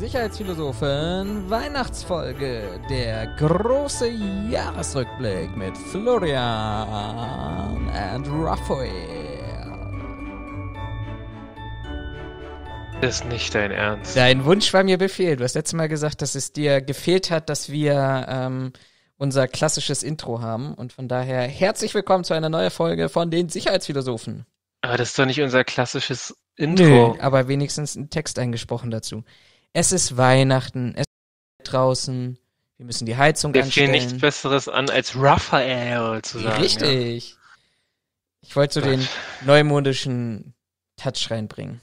Sicherheitsphilosophen Weihnachtsfolge, der große Jahresrückblick mit Florian und Raphael. Das ist nicht dein Ernst. Dein Wunsch war mir Befehl. Du hast letztes Mal gesagt, dass es dir gefehlt hat, dass wir unser klassisches Intro haben. Und von daher herzlich willkommen zu einer neuen Folge von den Sicherheitsphilosophen. Aber das ist doch nicht unser klassisches Intro. Nö, aber wenigstens ein Text eingesprochen dazu. Es ist Weihnachten, es ist draußen, wir müssen die Heizung anstellen. Mir fiel nichts Besseres an, als Raphael zu sagen. Richtig. Ja. Ich wollte so den neumodischen Touch reinbringen.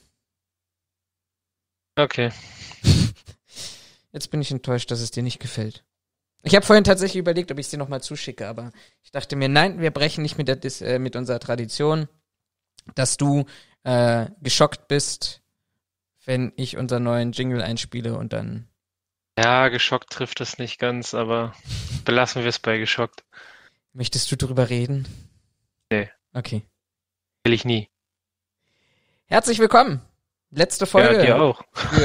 Okay. Jetzt bin ich enttäuscht, dass es dir nicht gefällt. Ich habe vorhin tatsächlich überlegt, ob ich es dir nochmal zuschicke, aber ich dachte mir, nein, wir brechen nicht mit unserer Tradition, dass du geschockt bist, wenn ich unseren neuen Jingle einspiele und dann... Ja, geschockt trifft es nicht ganz, aber belassen wir es bei geschockt. Möchtest du drüber reden? Nee. Okay. Will ich nie. Herzlich willkommen. Letzte Folge. Ja, dir auch.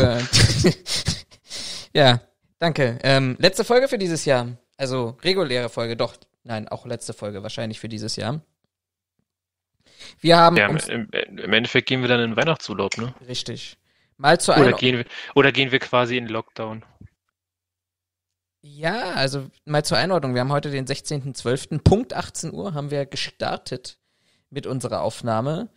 Ja, danke. Letzte Folge für dieses Jahr. Also reguläre Folge, doch. Nein, auch letzte Folge wahrscheinlich für dieses Jahr. Wir haben im Endeffekt gehen wir dann in Weihnachtsurlaub, ne? Richtig. Mal zur Oder gehen wir quasi in Lockdown? Ja, also mal zur Einordnung. Wir haben heute den 16.12. Punkt 18 Uhr haben wir gestartet mit unserer Aufnahme.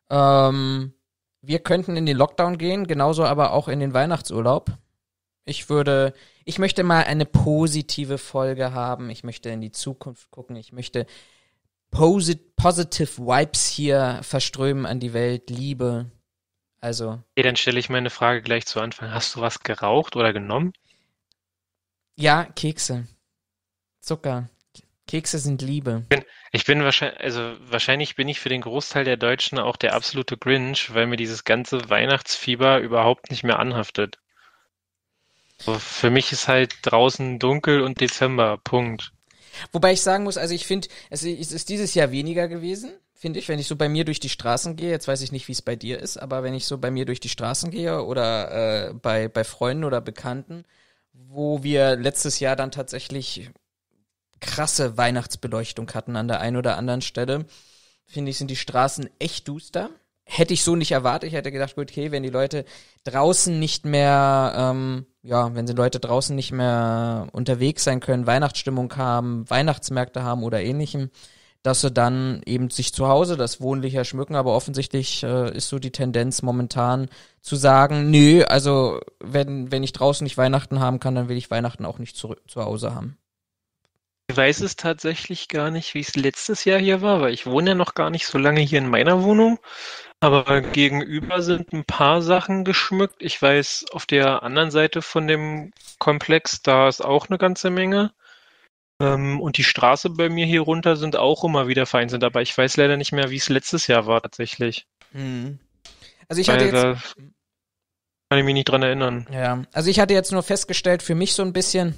Wir könnten in den Lockdown gehen, genauso aber auch in den Weihnachtsurlaub. Ich möchte mal eine positive Folge haben. Ich möchte in die Zukunft gucken. Ich möchte positive Vibes hier verströmen an die Welt. Liebe. Also. Okay, dann stelle ich meine Frage gleich zu Anfang. Hast du was geraucht oder genommen? Ja, Kekse. Zucker. Kekse sind Liebe. Wahrscheinlich bin ich für den Großteil der Deutschen auch der absolute Grinch, weil mir dieses ganze Weihnachtsfieber überhaupt nicht mehr anhaftet. So, für mich ist halt draußen dunkel und Dezember, Punkt. Wobei ich sagen muss, also ich finde, es ist dieses Jahr weniger gewesen, finde ich, wenn ich so bei mir durch die Straßen gehe. Jetzt weiß ich nicht, wie es bei dir ist, aber wenn ich so bei mir durch die Straßen gehe oder bei Freunden oder Bekannten, wo wir letztes Jahr dann tatsächlich krasse Weihnachtsbeleuchtung hatten an der einen oder anderen Stelle, finde ich, sind die Straßen echt duster. Hätte ich so nicht erwartet. Ich hätte gedacht, gut, okay, wenn die Leute draußen nicht mehr, wenn die Leute draußen nicht mehr unterwegs sein können, Weihnachtsstimmung haben, Weihnachtsmärkte haben oder ähnlichem, dass sie dann eben sich zu Hause das wohnlicher schmücken. Aber offensichtlich ist so die Tendenz momentan zu sagen, nö, also wenn ich draußen nicht Weihnachten haben kann, dann will ich Weihnachten auch nicht zu Hause haben. Ich weiß es tatsächlich gar nicht, wie es letztes Jahr hier war, weil ich wohne ja noch gar nicht so lange hier in meiner Wohnung. Aber gegenüber sind ein paar Sachen geschmückt. Ich weiß, auf der anderen Seite von dem Komplex, da ist auch eine ganze Menge. Und die Straße bei mir hier runter sind auch immer wieder vereinzelt. Aber ich weiß leider nicht mehr, wie es letztes Jahr war tatsächlich. Also ich hatte jetzt... Da kann ich mich nicht dran erinnern. Ja, also ich hatte jetzt nur festgestellt, für mich so ein bisschen,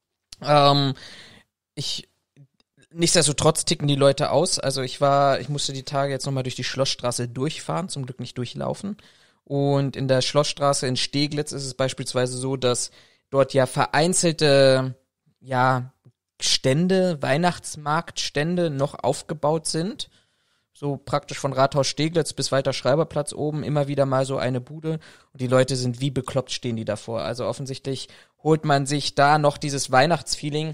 nichtsdestotrotz ticken die Leute aus. Also ich musste die Tage jetzt nochmal durch die Schlossstraße durchfahren, zum Glück nicht durchlaufen. Und in der Schlossstraße in Steglitz ist es beispielsweise so, dass dort ja vereinzelte, Stände, Weihnachtsmarktstände noch aufgebaut sind. So praktisch von Rathaus Steglitz bis Walter-Schreiber-Platz oben immer wieder mal so eine Bude. Und die Leute sind wie bekloppt, stehen die davor. Also offensichtlich holt man sich da noch dieses Weihnachtsfeeling,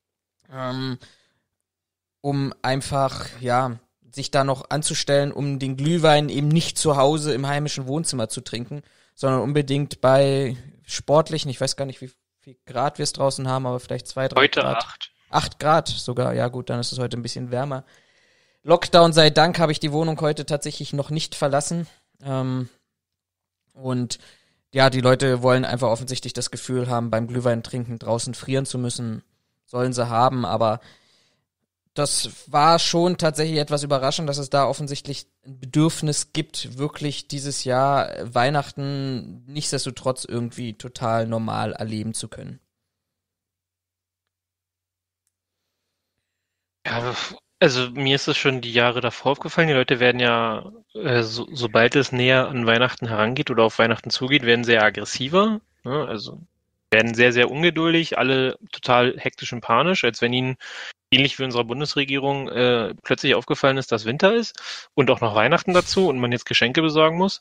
um einfach, sich da noch anzustellen, um den Glühwein eben nicht zu Hause im heimischen Wohnzimmer zu trinken, sondern unbedingt bei sportlichen, ich weiß gar nicht, wie viel Grad wir es draußen haben, aber vielleicht 2, 3 Heute Grad. 8. 8 Grad sogar, ja gut, dann ist es heute ein bisschen wärmer. Lockdown sei Dank habe ich die Wohnung heute tatsächlich noch nicht verlassen. Und ja, die Leute wollen einfach offensichtlich das Gefühl haben, beim Glühwein trinken draußen frieren zu müssen. Sollen sie haben, aber das war schon tatsächlich etwas überraschend, dass es da offensichtlich ein Bedürfnis gibt, wirklich dieses Jahr Weihnachten nichtsdestotrotz irgendwie total normal erleben zu können. Ja, also mir ist es schon die Jahre davor aufgefallen. Die Leute werden ja, sobald es näher an Weihnachten herangeht oder auf Weihnachten zugeht, werden sehr aggressiver. Ne? Also werden sehr, sehr ungeduldig, alle total hektisch und panisch, als wenn ihnen ähnlich wie unserer Bundesregierung plötzlich aufgefallen ist, dass Winter ist und auch noch Weihnachten dazu und man jetzt Geschenke besorgen muss.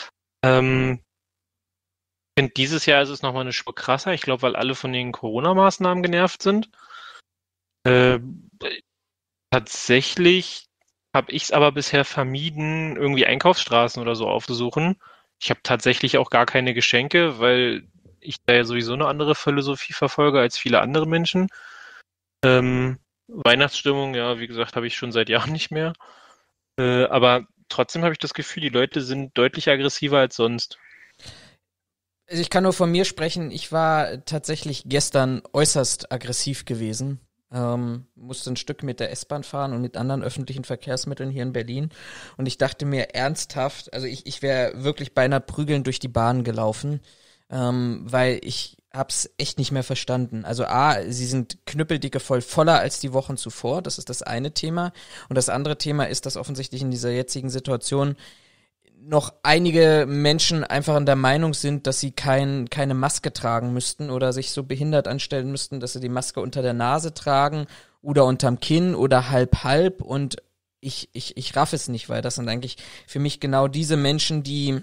Ich finde, dieses Jahr ist es nochmal eine Spur krasser. Ich glaube, weil alle von den Corona-Maßnahmen genervt sind. Äh, Tatsächlich habe ich es aber bisher vermieden, irgendwie Einkaufsstraßen oder so aufzusuchen. Ich habe tatsächlich auch gar keine Geschenke, weil ich da ja sowieso eine andere Philosophie verfolge als viele andere Menschen. Weihnachtsstimmung, ja, wie gesagt, habe ich schon seit Jahren nicht mehr. Aber trotzdem habe ich das Gefühl, die Leute sind deutlich aggressiver als sonst. Also ich kann nur von mir sprechen, ich war tatsächlich gestern äußerst aggressiv gewesen. Musste ein Stück mit der S-Bahn fahren und mit anderen öffentlichen Verkehrsmitteln hier in Berlin. Und ich dachte mir ernsthaft, also ich wäre wirklich beinahe prügelnd durch die Bahn gelaufen, weil ich hab's echt nicht mehr verstanden. Also sie sind knüppeldicke voller als die Wochen zuvor, das ist das eine Thema. Und das andere Thema ist, dass offensichtlich in dieser jetzigen Situation noch einige Menschen einfach in der Meinung sind, dass sie keine Maske tragen müssten oder sich so behindert anstellen müssten, dass sie die Maske unter der Nase tragen oder unterm Kinn oder halb und ich raff es nicht, weil das sind eigentlich für mich genau diese Menschen, die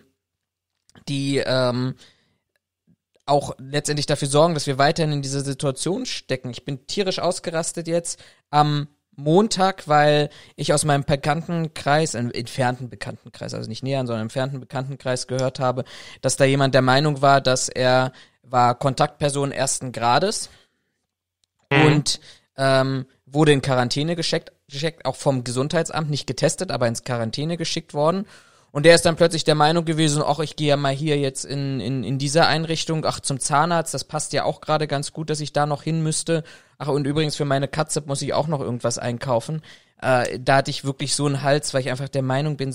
auch letztendlich dafür sorgen, dass wir weiterhin in dieser Situation stecken. Ich bin tierisch ausgerastet jetzt am Montag, weil ich aus meinem Bekanntenkreis, entfernten Bekanntenkreis, also nicht näheren, sondern entfernten Bekanntenkreis gehört habe, dass da jemand der Meinung war, dass er war Kontaktperson ersten Grades und wurde in Quarantäne geschickt, auch vom Gesundheitsamt, nicht getestet, aber ins Quarantäne geschickt worden. Und der ist dann plötzlich der Meinung gewesen, ach, ich gehe ja mal hier jetzt in dieser Einrichtung, ach, zum Zahnarzt, das passt ja auch gerade ganz gut, dass ich da noch hin müsste. Ach, und übrigens für meine Katze muss ich auch noch irgendwas einkaufen. Da hatte ich wirklich so einen Hals, weil ich einfach der Meinung bin,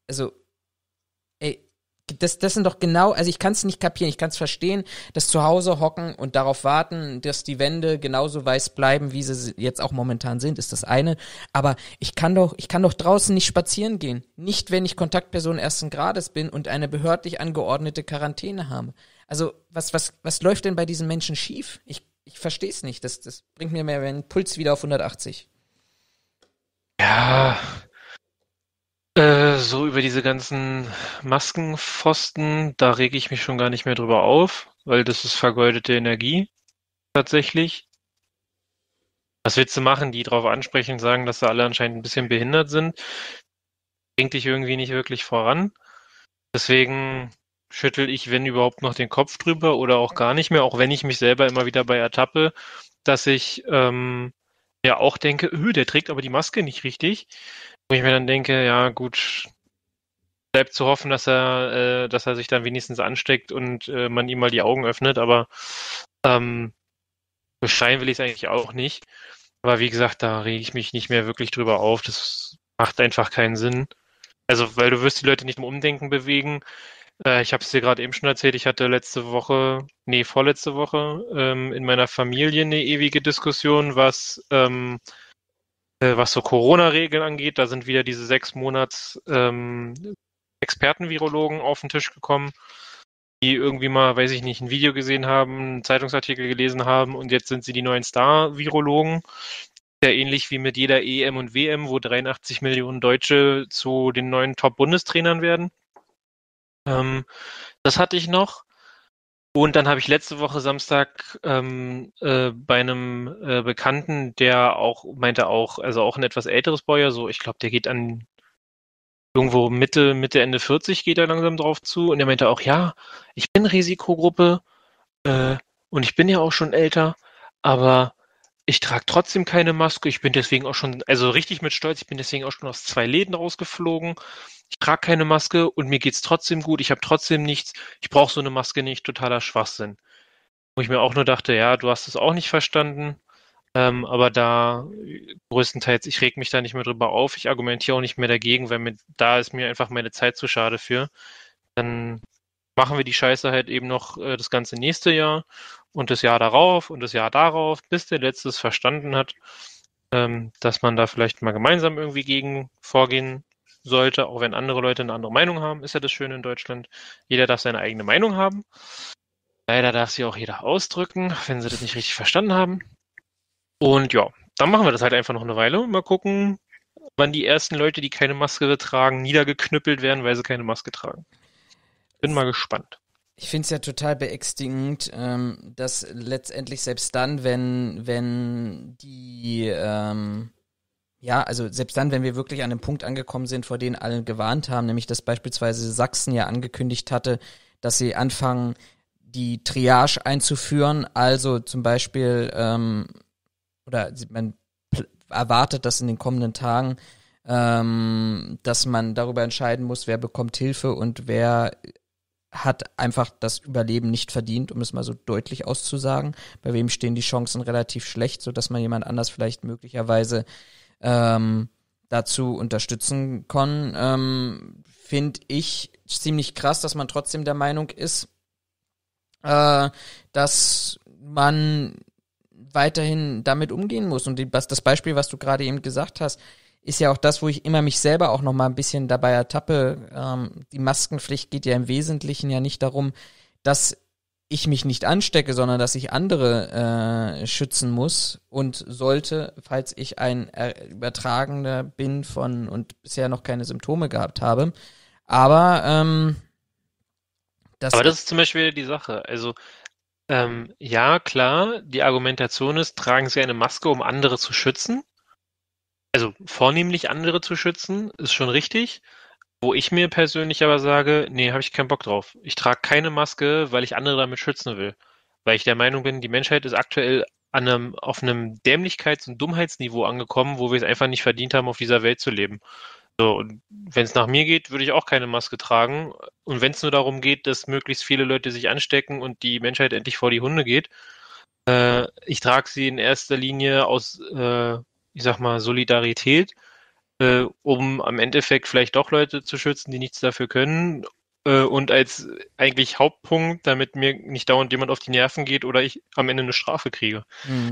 ey, das sind doch genau, also ich kann es nicht kapieren, ich kann es verstehen, dass zu Hause hocken und darauf warten, dass die Wände genauso weiß bleiben, wie sie jetzt auch momentan sind, ist das eine. Aber ich kann doch draußen nicht spazieren gehen. Nicht, wenn ich Kontaktperson ersten Grades bin und eine behördlich angeordnete Quarantäne habe. Also, was läuft denn bei diesen Menschen schief? Ich verstehe es nicht. Das bringt mir mehr den Puls wieder auf 180. Ja, so über diese ganzen Maskenpfosten, da rege ich mich schon gar nicht mehr drüber auf, weil das ist vergeudete Energie tatsächlich. Was willst du machen? Die drauf ansprechen, sagen, dass sie alle anscheinend ein bisschen behindert sind, bringt dich irgendwie nicht wirklich voran. Deswegen schüttel ich, wenn überhaupt, noch den Kopf drüber oder auch gar nicht mehr, auch wenn ich mich selber immer wieder bei ertappe, dass ich ja auch denke, der trägt aber die Maske nicht richtig. Wo ich mir dann denke, ja gut, bleibt zu hoffen, dass er sich dann wenigstens ansteckt und man ihm mal die Augen öffnet, aber beschreien will ich es eigentlich auch nicht. Aber wie gesagt, da rege ich mich nicht mehr wirklich drüber auf. Das macht einfach keinen Sinn. Also, weil du wirst die Leute nicht im Umdenken bewegen. Ich habe es dir gerade eben schon erzählt, ich hatte vorletzte Woche in meiner Familie eine ewige Diskussion, was so Corona-Regeln angeht. Da sind wieder diese 6 Monats Expertenvirologen auf den Tisch gekommen, die irgendwie mal, weiß ich nicht, ein Video gesehen haben, einen Zeitungsartikel gelesen haben und jetzt sind sie die neuen Star-Virologen. Ja, ähnlich wie mit jeder EM und WM, wo 83 Millionen Deutsche zu den neuen Top-Bundestrainern werden. Das hatte ich noch. Und dann habe ich letzte Woche Samstag bei einem Bekannten, der auch meinte also auch ein etwas älteres Bäuer, so ich glaube, der geht an irgendwo Mitte, Ende 40 geht er langsam drauf zu und er meinte auch, ja, ich bin Risikogruppe und ich bin ja auch schon älter, aber ich trage trotzdem keine Maske. Ich bin deswegen auch schon, also richtig mit Stolz, ich bin deswegen auch schon aus 2 Läden rausgeflogen. Ich trage keine Maske und mir geht's trotzdem gut. Ich habe trotzdem nichts. Ich brauche so eine Maske nicht. Totaler Schwachsinn. Wo ich mir auch nur dachte, ja, du hast es auch nicht verstanden. Aber da größtenteils, ich reg mich da nicht mehr drüber auf. Ich argumentiere auch nicht mehr dagegen, weil da ist mir einfach meine Zeit zu schade für. Dann machen wir die Scheiße halt eben noch das ganze nächste Jahr und das Jahr darauf und das Jahr darauf, bis der Letzte es verstanden hat, dass man da vielleicht mal gemeinsam irgendwie gegen vorgehen sollte, auch wenn andere Leute eine andere Meinung haben, ist ja das Schöne in Deutschland. Jeder darf seine eigene Meinung haben. Leider darf sie auch jeder ausdrücken, wenn sie das nicht richtig verstanden haben. Und ja, dann machen wir das halt einfach noch eine Weile. Mal gucken, wann die ersten Leute, die keine Maske tragen, niedergeknüppelt werden, weil sie keine Maske tragen. Bin mal gespannt. Ich finde es ja total beängstigend, dass letztendlich selbst dann, wenn die, also selbst dann, wenn wir wirklich an einem Punkt angekommen sind, vor den alle gewarnt haben, nämlich dass beispielsweise Sachsen ja angekündigt hatte, dass sie anfangen, die Triage einzuführen, also zum Beispiel, man erwartet, dass in den kommenden Tagen, dass man darüber entscheiden muss, wer bekommt Hilfe und wer hat einfach das Überleben nicht verdient, um es mal so deutlich auszusagen. Bei wem stehen die Chancen relativ schlecht, sodass man jemand anders vielleicht möglicherweise dazu unterstützen kann. Finde ich ziemlich krass, dass man trotzdem der Meinung ist, dass man weiterhin damit umgehen muss. Und das Beispiel, was du gerade eben gesagt hast, ist ja auch das, wo ich immer mich selber auch noch mal ein bisschen dabei ertappe. Die Maskenpflicht geht ja im Wesentlichen ja nicht darum, dass ich mich nicht anstecke, sondern dass ich andere schützen muss und sollte, falls ich ein Übertragender bin und bisher noch keine Symptome gehabt habe. Aber das ist zum Beispiel die Sache. Also ja, klar, die Argumentation ist, tragen Sie eine Maske, um andere zu schützen. Also vornehmlich andere zu schützen, ist schon richtig. Wo ich mir persönlich aber sage, nee, habe ich keinen Bock drauf. Ich trage keine Maske, weil ich andere damit schützen will. Weil ich der Meinung bin, die Menschheit ist aktuell auf einem Dämlichkeits- und Dummheitsniveau angekommen, wo wir es einfach nicht verdient haben, auf dieser Welt zu leben. So, und wenn es nach mir geht, würde ich auch keine Maske tragen. Und wenn es nur darum geht, dass möglichst viele Leute sich anstecken und die Menschheit endlich vor die Hunde geht, ich trage sie in erster Linie aus ich sag mal, Solidarität, um am Endeffekt vielleicht doch Leute zu schützen, die nichts dafür können. Und als eigentlich Hauptpunkt, damit mir nicht dauernd jemand auf die Nerven geht oder ich am Ende eine Strafe kriege.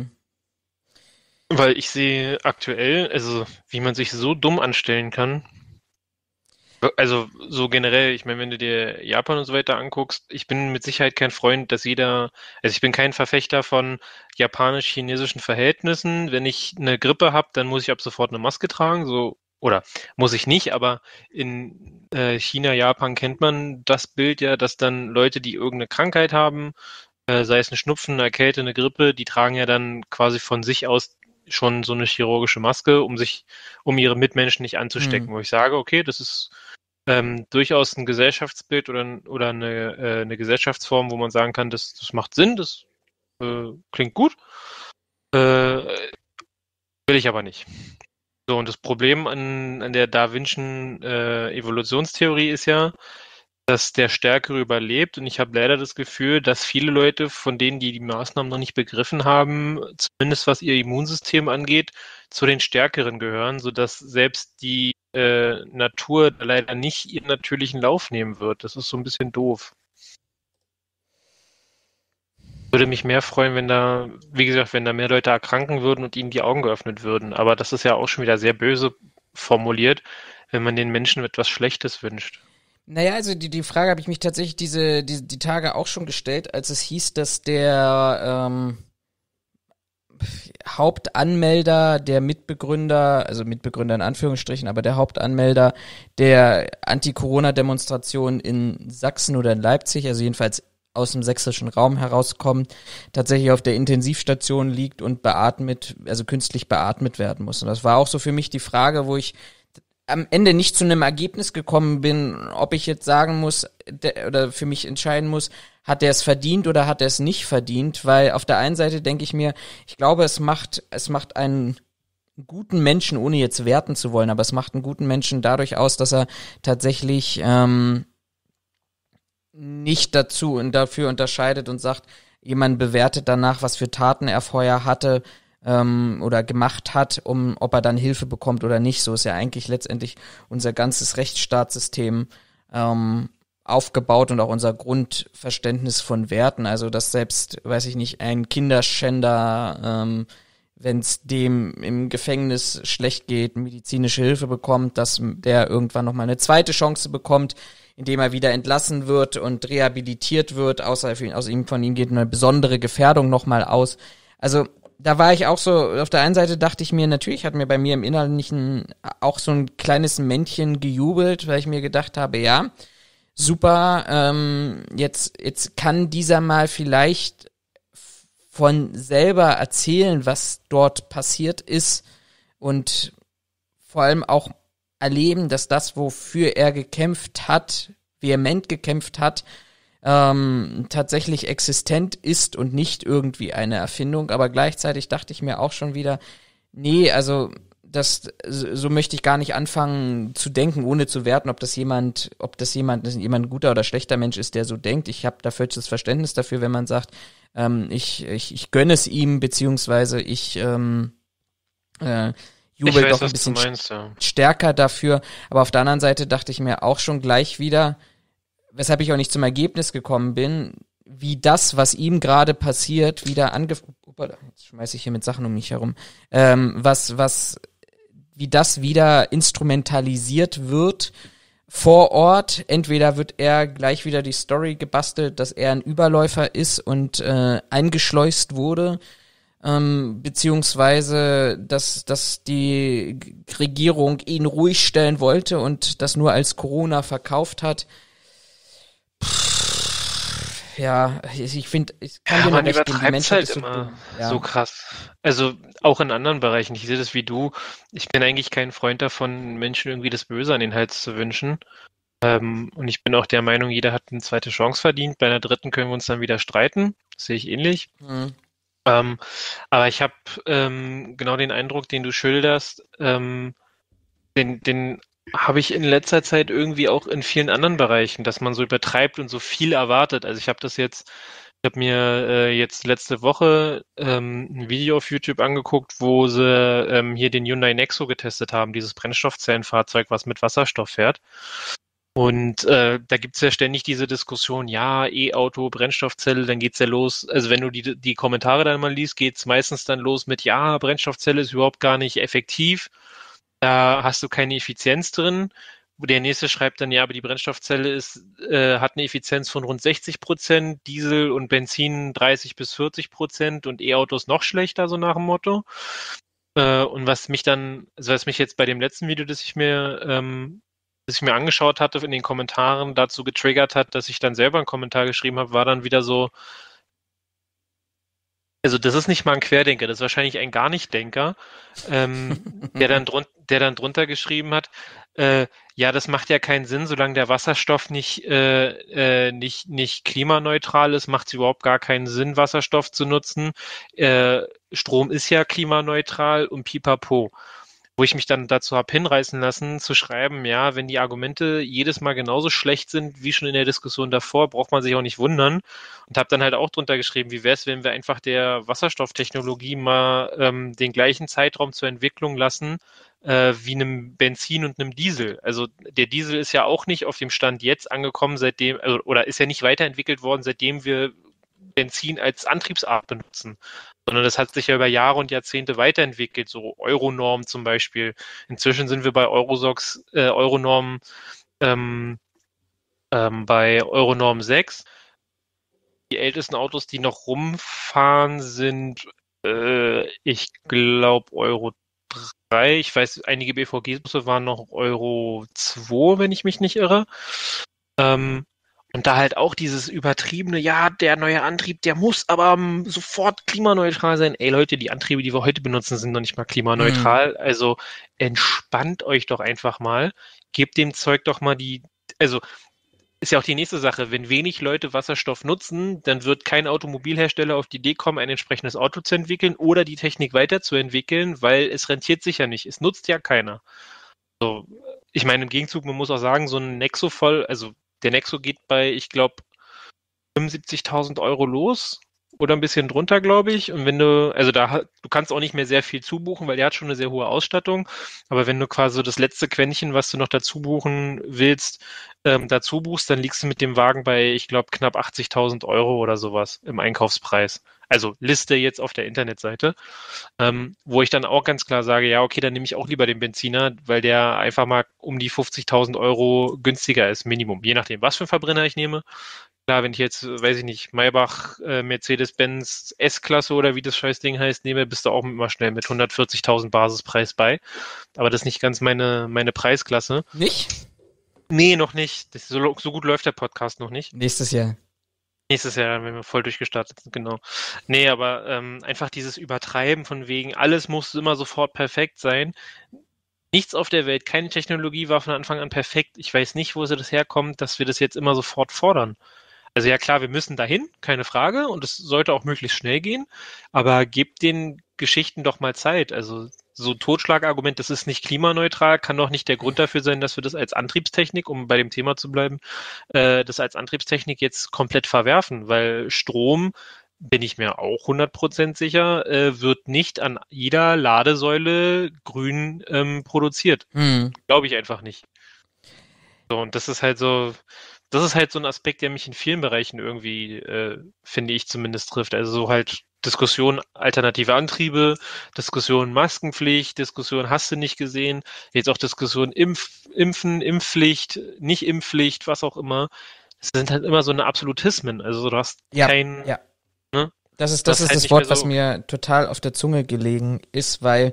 Weil ich sehe aktuell, also wie man sich so dumm anstellen kann. Also so generell, ich meine, wenn du dir Japan und so weiter anguckst, ich bin mit Sicherheit kein Freund, dass also ich bin kein Verfechter von japanisch-chinesischen Verhältnissen. Wenn ich eine Grippe habe, dann muss ich ab sofort eine Maske tragen, so, oder muss ich nicht, aber in China, Japan kennt man das Bild ja, dass dann Leute, die irgendeine Krankheit haben, sei es ein Schnupfen, eine Erkälte, eine Grippe, die tragen ja dann quasi von sich aus schon so eine chirurgische Maske, um ihre Mitmenschen nicht anzustecken, wo ich sage, okay, das ist durchaus ein Gesellschaftsbild oder eine Gesellschaftsform, wo man sagen kann, das macht Sinn, das klingt gut, will ich aber nicht. So, und das Problem an der Darwinschen Evolutionstheorie ist ja, dass der Stärkere überlebt, und ich habe leider das Gefühl, dass viele Leute, von denen die Maßnahmen noch nicht begriffen haben, zumindest was ihr Immunsystem angeht, zu den Stärkeren gehören, sodass selbst die Natur leider nicht ihren natürlichen Lauf nehmen wird. Das ist so ein bisschen doof. Würde mich mehr freuen, wenn da mehr Leute erkranken würden und ihnen die Augen geöffnet würden. Aber das ist ja auch schon wieder sehr böse formuliert, wenn man den Menschen etwas Schlechtes wünscht. Naja, also die Frage habe ich mich tatsächlich die Tage auch schon gestellt, als es hieß, dass der Hauptanmelder, der Mitbegründer, also Mitbegründer in Anführungsstrichen, aber der Hauptanmelder der Anti-Corona-Demonstration in Sachsen oder in Leipzig, also jedenfalls aus dem sächsischen Raum herauskommt, tatsächlich auf der Intensivstation liegt und künstlich beatmet werden muss. Und das war auch so für mich die Frage, wo ich am Ende nicht zu einem Ergebnis gekommen bin, ob ich jetzt sagen muss oder für mich entscheiden muss, hat er es verdient oder hat er es nicht verdient, weil auf der einen Seite denke ich mir, ich glaube, es macht einen guten Menschen, ohne jetzt werten zu wollen, aber es macht einen guten Menschen dadurch aus, dass er tatsächlich nicht dazu und dafür unterscheidet und sagt, jemand bewertet danach, was für Taten er vorher hatte, oder gemacht hat, ob er dann Hilfe bekommt oder nicht. So ist ja eigentlich letztendlich unser ganzes Rechtsstaatssystem aufgebaut und auch unser Grundverständnis von Werten. Also dass selbst, weiß ich nicht, ein Kinderschänder, wenn es dem im Gefängnis schlecht geht, medizinische Hilfe bekommt, dass der irgendwann nochmal eine zweite Chance bekommt, indem er wieder entlassen wird und rehabilitiert wird, außer von ihm geht eine besondere Gefährdung nochmal aus. Also da war ich auch so, auf der einen Seite dachte ich mir, natürlich hat mir bei mir im Innerlichen auch so ein kleines Männchen gejubelt, weil ich mir gedacht habe, ja, super, jetzt kann dieser mal vielleicht von selber erzählen, was dort passiert ist und vor allem auch erleben, dass das, wofür er gekämpft hat, vehement gekämpft hat, tatsächlich existent ist und nicht irgendwie eine Erfindung. Aber gleichzeitig dachte ich mir auch schon wieder, nee, also so möchte ich gar nicht anfangen zu denken, ohne zu werten, ob das jemand ein guter oder schlechter Mensch ist, der so denkt. Ich habe da völliges Verständnis dafür, wenn man sagt, ich gönne es ihm, beziehungsweise ich jubel doch ein bisschen stärker dafür. Aber auf der anderen Seite dachte ich mir auch schon gleich wieder, weshalb ich auch nicht zum Ergebnis gekommen bin, wie das, was ihm gerade passiert, wieder jetzt schmeiße ich hier mit Sachen um mich herum, wie das wieder instrumentalisiert wird vor Ort. Entweder wird er gleich wieder die Story gebastelt, dass er ein Überläufer ist und eingeschleust wurde, beziehungsweise dass die Regierung ihn ruhig stellen wollte und das nur als Corona verkauft hat. Ja, ich finde, ich kann dir man nur recht geben, die Menschheit halt ist immer ja. so krass. Also auch in anderen Bereichen. Ich sehe das wie du. Ich bin eigentlich kein Freund davon, Menschen irgendwie das Böse an den Hals zu wünschen. Und ich bin auch der Meinung, jeder hat eine zweite Chance verdient. Bei einer dritten können wir uns dann wieder streiten. Das sehe ich ähnlich. Aber ich habe genau den Eindruck, den du schilderst, den habe ich in letzter Zeit irgendwie auch in vielen anderen Bereichen, dass man so übertreibt und so viel erwartet. Also ich habe mir jetzt letzte Woche ein Video auf YouTube angeguckt, wo sie hier den Hyundai Nexo getestet haben, dieses Brennstoffzellenfahrzeug, was mit Wasserstoff fährt. Und da gibt's ja ständig diese Diskussion, ja, E-Auto, Brennstoffzelle, dann geht's ja los. Also wenn du die Kommentare dann mal liest, geht's meistens dann los mit, ja, Brennstoffzelle ist überhaupt gar nicht effektiv. Da hast du keine Effizienz drin. Der nächste schreibt dann, ja, aber die Brennstoffzelle hat eine Effizienz von rund 60%, Diesel und Benzin 30-40% und E-Autos noch schlechter, so nach dem Motto. Und was mich jetzt bei dem letzten Video, das ich mir angeschaut hatte, in den Kommentaren dazu getriggert hat, dass ich dann selber einen Kommentar geschrieben habe, war dann wieder so, also das ist nicht mal ein Querdenker, das ist wahrscheinlich ein Gar-nicht-Denker, der dann drunter geschrieben hat, ja, das macht ja keinen Sinn, solange der Wasserstoff nicht klimaneutral ist, macht es überhaupt gar keinen Sinn, Wasserstoff zu nutzen. Strom ist ja klimaneutral und pipapo. Wo ich mich dann dazu habe hinreißen lassen, zu schreiben, ja, wenn die Argumente jedes Mal genauso schlecht sind wie schon in der Diskussion davor, braucht man sich auch nicht wundern. Und habe dann halt auch drunter geschrieben, wie wäre es, wenn wir einfach der Wasserstofftechnologie mal den gleichen Zeitraum zur Entwicklung lassen, wie einem Benzin und einem Diesel. Also der Diesel ist ja auch nicht auf dem Stand jetzt angekommen, oder ist ja nicht weiterentwickelt worden, seitdem wir Benzin als Antriebsart benutzen, sondern das hat sich ja über Jahre und Jahrzehnte weiterentwickelt, so Euronorm zum Beispiel. Inzwischen sind wir bei Euronorm bei Euronorm 6. Die ältesten Autos, die noch rumfahren, sind ich glaube Euro 3. Ich weiß, einige BVG-Busse waren noch Euro 2, wenn ich mich nicht irre. Und da halt auch dieses übertriebene, ja, der neue Antrieb, der muss aber sofort klimaneutral sein. Ey Leute, die Antriebe, die wir heute benutzen, sind noch nicht mal klimaneutral. Also entspannt euch doch einfach mal. Gebt dem Zeug doch mal also ist ja auch die nächste Sache. Wenn wenig Leute Wasserstoff nutzen, dann wird kein Automobilhersteller auf die Idee kommen, ein entsprechendes Auto zu entwickeln oder die Technik weiterzuentwickeln, weil es rentiert sich ja nicht. Es nutzt ja keiner. So, ich meine, im Gegenzug, man muss auch sagen, so ein Nexo also der Nexo geht bei, ich glaube, 75.000 Euro los oder ein bisschen drunter, glaube ich. Und wenn du kannst auch nicht mehr sehr viel zubuchen, weil der hat schon eine sehr hohe Ausstattung. Aber wenn du quasi so das letzte Quäntchen, was du noch dazu buchen willst, dazu buchst, dann liegst du mit dem Wagen bei, ich glaube, knapp 80.000 Euro oder sowas im Einkaufspreis. Also Liste jetzt auf der Internetseite, wo ich dann auch ganz klar sage, ja, okay, dann nehme ich auch lieber den Benziner, weil der einfach mal um die 50.000 Euro günstiger ist, Minimum. Je nachdem, was für einen Verbrenner ich nehme. Klar, wenn ich jetzt, weiß ich nicht, Maybach, Mercedes-Benz S-Klasse oder wie das Scheißding heißt, nehme, bist du auch immer schnell mit 140.000 Basispreis bei. Aber das ist nicht ganz meine Preisklasse. Nicht? Nee, noch nicht. So gut läuft der Podcast noch nicht. Nächstes Jahr. Nächstes Jahr, wenn wir voll durchgestartet sind, genau. Nee, aber einfach dieses Übertreiben von wegen, alles muss immer sofort perfekt sein. Nichts auf der Welt, keine Technologie war von Anfang an perfekt. Ich weiß nicht, wo das herkommt, dass wir das jetzt immer sofort fordern. Also ja klar, wir müssen dahin, keine Frage, und es sollte auch möglichst schnell gehen, aber gebt den Geschichten doch mal Zeit. Also so ein Totschlagargument, das ist nicht klimaneutral, kann doch nicht der Grund dafür sein, dass wir das als Antriebstechnik, um bei dem Thema zu bleiben, das als Antriebstechnik jetzt komplett verwerfen, weil Strom, bin ich mir auch 100% sicher, wird nicht an jeder Ladesäule grün produziert. Glaube ich einfach nicht. So, und das ist halt so ein Aspekt, der mich in vielen Bereichen irgendwie, finde ich zumindest trifft. Also so halt Diskussion alternative Antriebe, Diskussion Maskenpflicht, Diskussion hast du nicht gesehen, jetzt auch Diskussion Impfen, Impfpflicht, nicht Impfpflicht, was auch immer. Es sind halt immer so eine Absolutismen. Also du hast kein, Ja. ne? Das ist halt das nicht Wort, mehr was so. mir total auf der Zunge gelegen ist, weil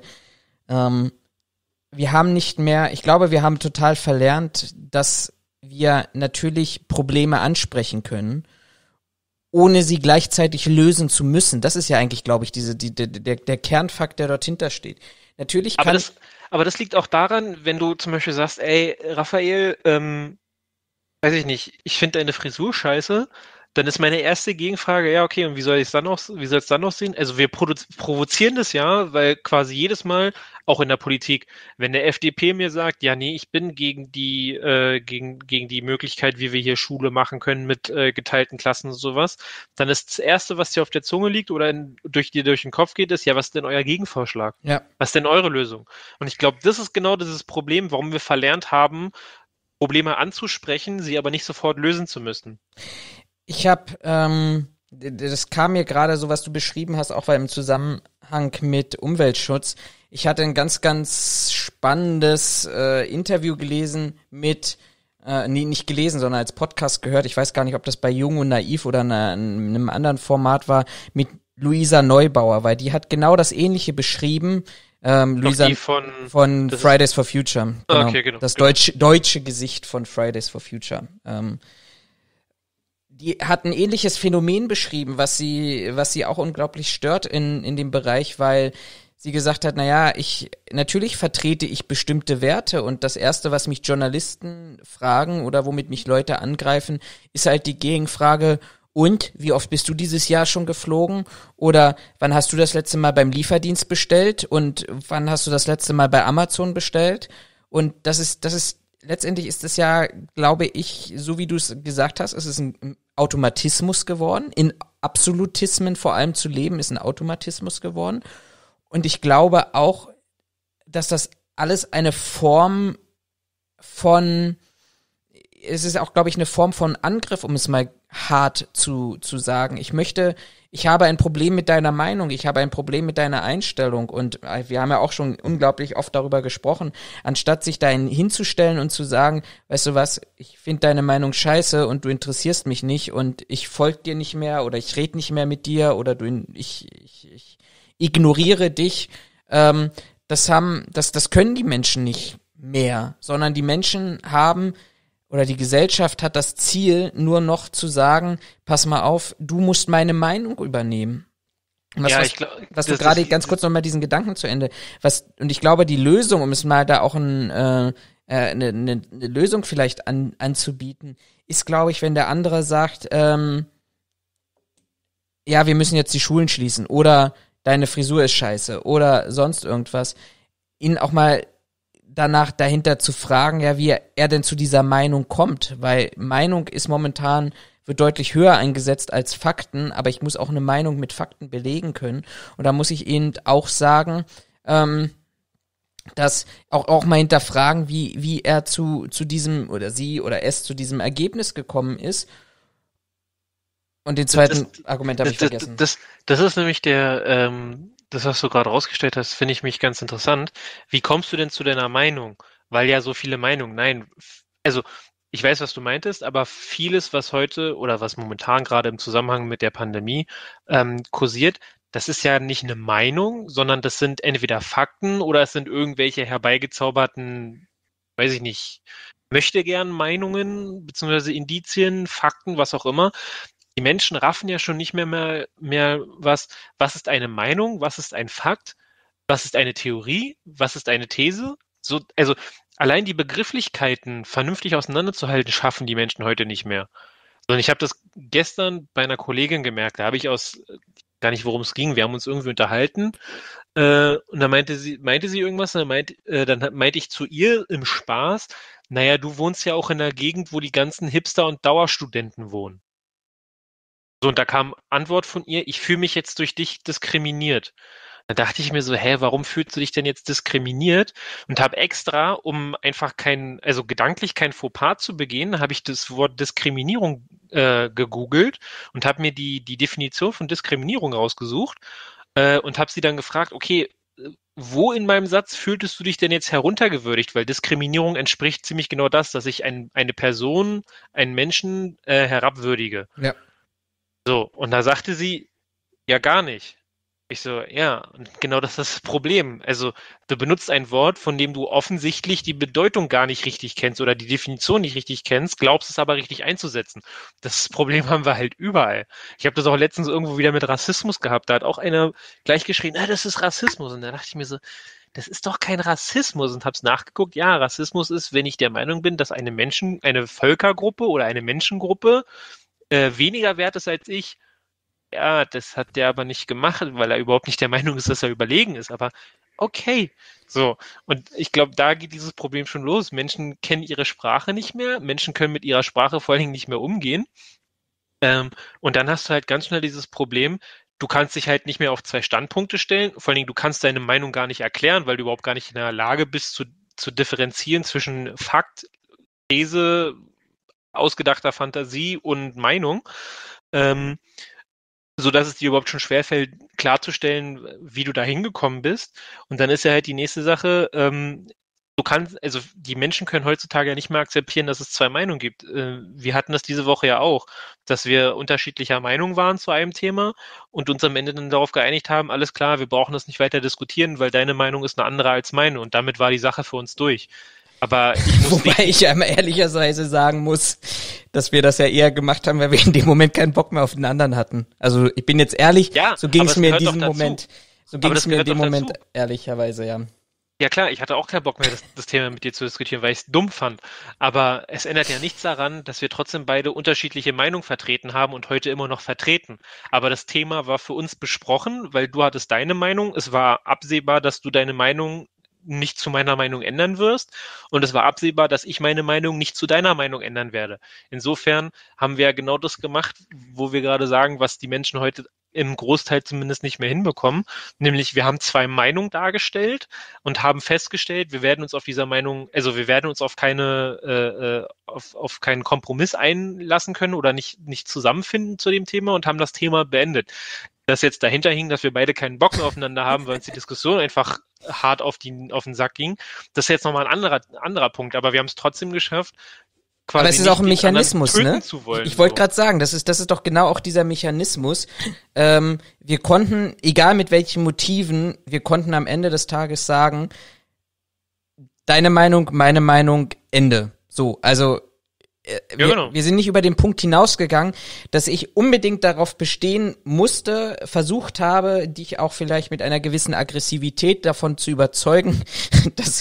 wir haben nicht mehr, ich glaube, wir haben total verlernt, dass wir natürlich Probleme ansprechen können, ohne sie gleichzeitig lösen zu müssen. Das ist ja eigentlich, glaube ich, der Kernfakt, der dort hintersteht. Natürlich kann Aber das liegt auch daran, wenn du zum Beispiel sagst, ey, Raphael, weiß ich nicht, ich finde deine Frisur scheiße, dann ist meine erste Gegenfrage, ja, okay, und wie soll es dann aussehen? Also wir provozieren das ja, weil quasi jedes Mal, auch in der Politik, wenn der FDP mir sagt, ja, nee, ich bin gegen gegen die Möglichkeit, wie wir hier Schule machen können mit geteilten Klassen und sowas, dann ist das Erste, was dir auf der Zunge liegt oder durch den Kopf geht, ist, ja, was ist denn euer Gegenvorschlag? ja. Was ist denn eure Lösung? Und ich glaube, das ist genau dieses Problem, warum wir verlernt haben, Probleme anzusprechen, sie aber nicht sofort lösen zu müssen. Ich habe, das kam mir gerade so, was du beschrieben hast, auch weil im Zusammenhang mit Umweltschutz. Ich hatte ein ganz, ganz spannendes Interview gelesen mit, nicht gelesen, sondern als Podcast gehört. Ich weiß gar nicht, ob das bei Jung und Naiv oder in einem anderen Format war, mit Luisa Neubauer, weil die hat genau das Ähnliche beschrieben. Luisa von Fridays for Future. Genau. Okay, genau. Das deutsche Gesicht von Fridays for Future. Die hat ein ähnliches Phänomen beschrieben, was sie auch unglaublich stört in dem Bereich, weil sie gesagt hat, naja, natürlich vertrete ich bestimmte Werte und das Erste, was mich Journalisten fragen oder womit mich Leute angreifen, ist halt die Gegenfrage, und wie oft bist du dieses Jahr schon geflogen? Oder wann hast du das letzte Mal beim Lieferdienst bestellt? Und wann hast du das letzte Mal bei Amazon bestellt? Und letztendlich ist es ja, glaube ich, so wie du es gesagt hast, es ist ein Automatismus geworden. In Absolutismen vor allem zu leben, ist ein Automatismus geworden. Und ich glaube auch, dass das alles eine Form von, es ist auch, glaube ich, eine Form von Angriff, um es mal hart zu sagen. Ich habe ein Problem mit deiner Meinung, ich habe ein Problem mit deiner Einstellung und wir haben ja auch schon unglaublich oft darüber gesprochen, anstatt sich da hinzustellen und zu sagen, weißt du was, ich finde deine Meinung scheiße und du interessierst mich nicht und ich folge dir nicht mehr oder ich rede nicht mehr mit dir oder ich ignoriere dich, das können die Menschen nicht mehr, sondern die Menschen haben oder die Gesellschaft hat das Ziel, nur noch zu sagen, pass mal auf, du musst meine Meinung übernehmen. Was du gerade ganz kurz nochmal diesen Gedanken zu Ende, und ich glaube, die Lösung, um es mal da auch eine Lösung vielleicht anzubieten, ist, glaube ich, wenn der andere sagt, ja, wir müssen jetzt die Schulen schließen oder deine Frisur ist scheiße oder sonst irgendwas, ihn auch mal danach dahinter zu fragen, ja, wie er denn zu dieser Meinung kommt, weil Meinung ist momentan, wird deutlich höher eingesetzt als Fakten, aber ich muss auch eine Meinung mit Fakten belegen können und da muss ich eben auch sagen, dass auch mal hinterfragen, wie er zu diesem oder sie oder es zu diesem Ergebnis gekommen ist. Und den zweiten Argument habe ich vergessen. Das ist nämlich das, was du gerade rausgestellt hast, finde ich mich ganz interessant. Wie kommst du denn zu deiner Meinung? Weil ja so viele Meinungen, nein, also ich weiß, was du meintest, aber vieles, was heute oder was momentan gerade im Zusammenhang mit der Pandemie kursiert, das ist ja nicht eine Meinung, sondern das sind entweder Fakten oder es sind irgendwelche herbeigezauberten, weiß ich nicht, möchte gern Meinungen, beziehungsweise Indizien, Fakten, was auch immer. Die Menschen raffen ja schon nicht mehr was ist eine Meinung, was ist ein Fakt, was ist eine Theorie, was ist eine These. So, also allein die Begrifflichkeiten vernünftig auseinanderzuhalten, schaffen die Menschen heute nicht mehr. Sondern ich habe das gestern bei einer Kollegin gemerkt, da habe ich gar nicht, worum es ging, wir haben uns irgendwie unterhalten und dann meinte sie irgendwas, dann meinte ich zu ihr im Spaß, naja, du wohnst ja auch in einer Gegend, wo die ganzen Hipster und Dauerstudenten wohnen. So, und da kam Antwort von ihr, ich fühle mich jetzt durch dich diskriminiert. Da dachte ich mir so, warum fühlst du dich denn jetzt diskriminiert? Und habe extra, um einfach also gedanklich kein Fauxpas zu begehen, habe ich das Wort Diskriminierung gegoogelt und habe mir die Definition von Diskriminierung rausgesucht und habe sie dann gefragt, okay, wo in meinem Satz fühltest du dich denn jetzt heruntergewürdigt? Weil Diskriminierung entspricht ziemlich genau das, dass ich eine Person, einen Menschen herabwürdige. Ja. So, und da sagte sie, ja, gar nicht. Ich so, ja, und genau das ist das Problem. Also, du benutzt ein Wort, von dem du offensichtlich die Bedeutung gar nicht richtig kennst oder die Definition nicht richtig kennst, glaubst es aber richtig einzusetzen. Das Problem haben wir halt überall. Ich habe das auch letztens irgendwo wieder mit Rassismus gehabt. Da hat auch einer gleich geschrien, das ist Rassismus. Und da dachte ich mir so, das ist doch kein Rassismus. Und hab's nachgeguckt. Ja, Rassismus ist, wenn ich der Meinung bin, dass eine Völkergruppe oder eine Menschengruppe weniger wert ist als ich. Ja, das hat der aber nicht gemacht, weil er überhaupt nicht der Meinung ist, dass er überlegen ist. Aber okay, so. Und ich glaube, da geht dieses Problem schon los. Menschen kennen ihre Sprache nicht mehr. Menschen können mit ihrer Sprache vor allen Dingen nicht mehr umgehen. Und dann hast du halt ganz schnell dieses Problem, du kannst dich halt nicht mehr auf zwei Standpunkte stellen. Vor allen Dingen, du kannst deine Meinung gar nicht erklären, weil du überhaupt gar nicht in der Lage bist, zu differenzieren zwischen Fakt, These, ausgedachter Fantasie und Meinung. So dass es dir überhaupt schon schwerfällt, klarzustellen, wie du da hingekommen bist. Und dann ist ja halt die nächste Sache, also die Menschen können heutzutage ja nicht mehr akzeptieren, dass es zwei Meinungen gibt. Wir hatten das diese Woche ja auch, dass wir unterschiedlicher Meinung waren zu einem Thema und uns am Ende dann darauf geeinigt haben, alles klar, wir brauchen das nicht weiter diskutieren, weil deine Meinung ist eine andere als meine. Und damit war die Sache für uns durch. Aber Wobei ich einmal ehrlicherweise sagen muss, dass wir das ja eher gemacht haben, weil wir in dem Moment keinen Bock mehr auf den anderen hatten. Also ich bin jetzt ehrlich, ja, so ging es mir in diesem Moment, ehrlicherweise, ja. Ja klar, ich hatte auch keinen Bock mehr, das Thema mit dir zu diskutieren, weil ich es dumm fand. Aber es ändert ja nichts daran, dass wir trotzdem beide unterschiedliche Meinungen vertreten haben und heute immer noch vertreten. Aber das Thema war für uns besprochen, weil du hattest deine Meinung. Es war absehbar, dass du deine Meinung nicht zu meiner Meinung ändern wirst. Und es war absehbar, dass ich meine Meinung nicht zu deiner Meinung ändern werde. Insofern haben wir ja genau das gemacht, wo wir gerade sagen, was die Menschen heute im Großteil zumindest nicht mehr hinbekommen. Nämlich wir haben zwei Meinungen dargestellt und haben festgestellt, wir werden uns auf dieser Meinung, also wir werden uns auf auf keinen Kompromiss einlassen können oder nicht zusammenfinden zu dem Thema und haben das Thema beendet. Das jetzt dahinter hing, dass wir beide keinen Bock mehr aufeinander haben, weil uns die Diskussion einfach hart auf den Sack ging. Das ist jetzt nochmal ein anderer Punkt, aber wir haben es trotzdem geschafft, quasi. Aber es ist auch ein Mechanismus, ne? Ich wollte so. gerade sagen, das ist doch genau auch dieser Mechanismus. Wir konnten, egal mit welchen Motiven, wir konnten am Ende des Tages sagen, deine Meinung, meine Meinung, Ende. So, also wir sind nicht über den Punkt hinausgegangen, dass ich unbedingt darauf bestehen musste, versucht habe, dich auch vielleicht mit einer gewissen Aggressivität davon zu überzeugen, dass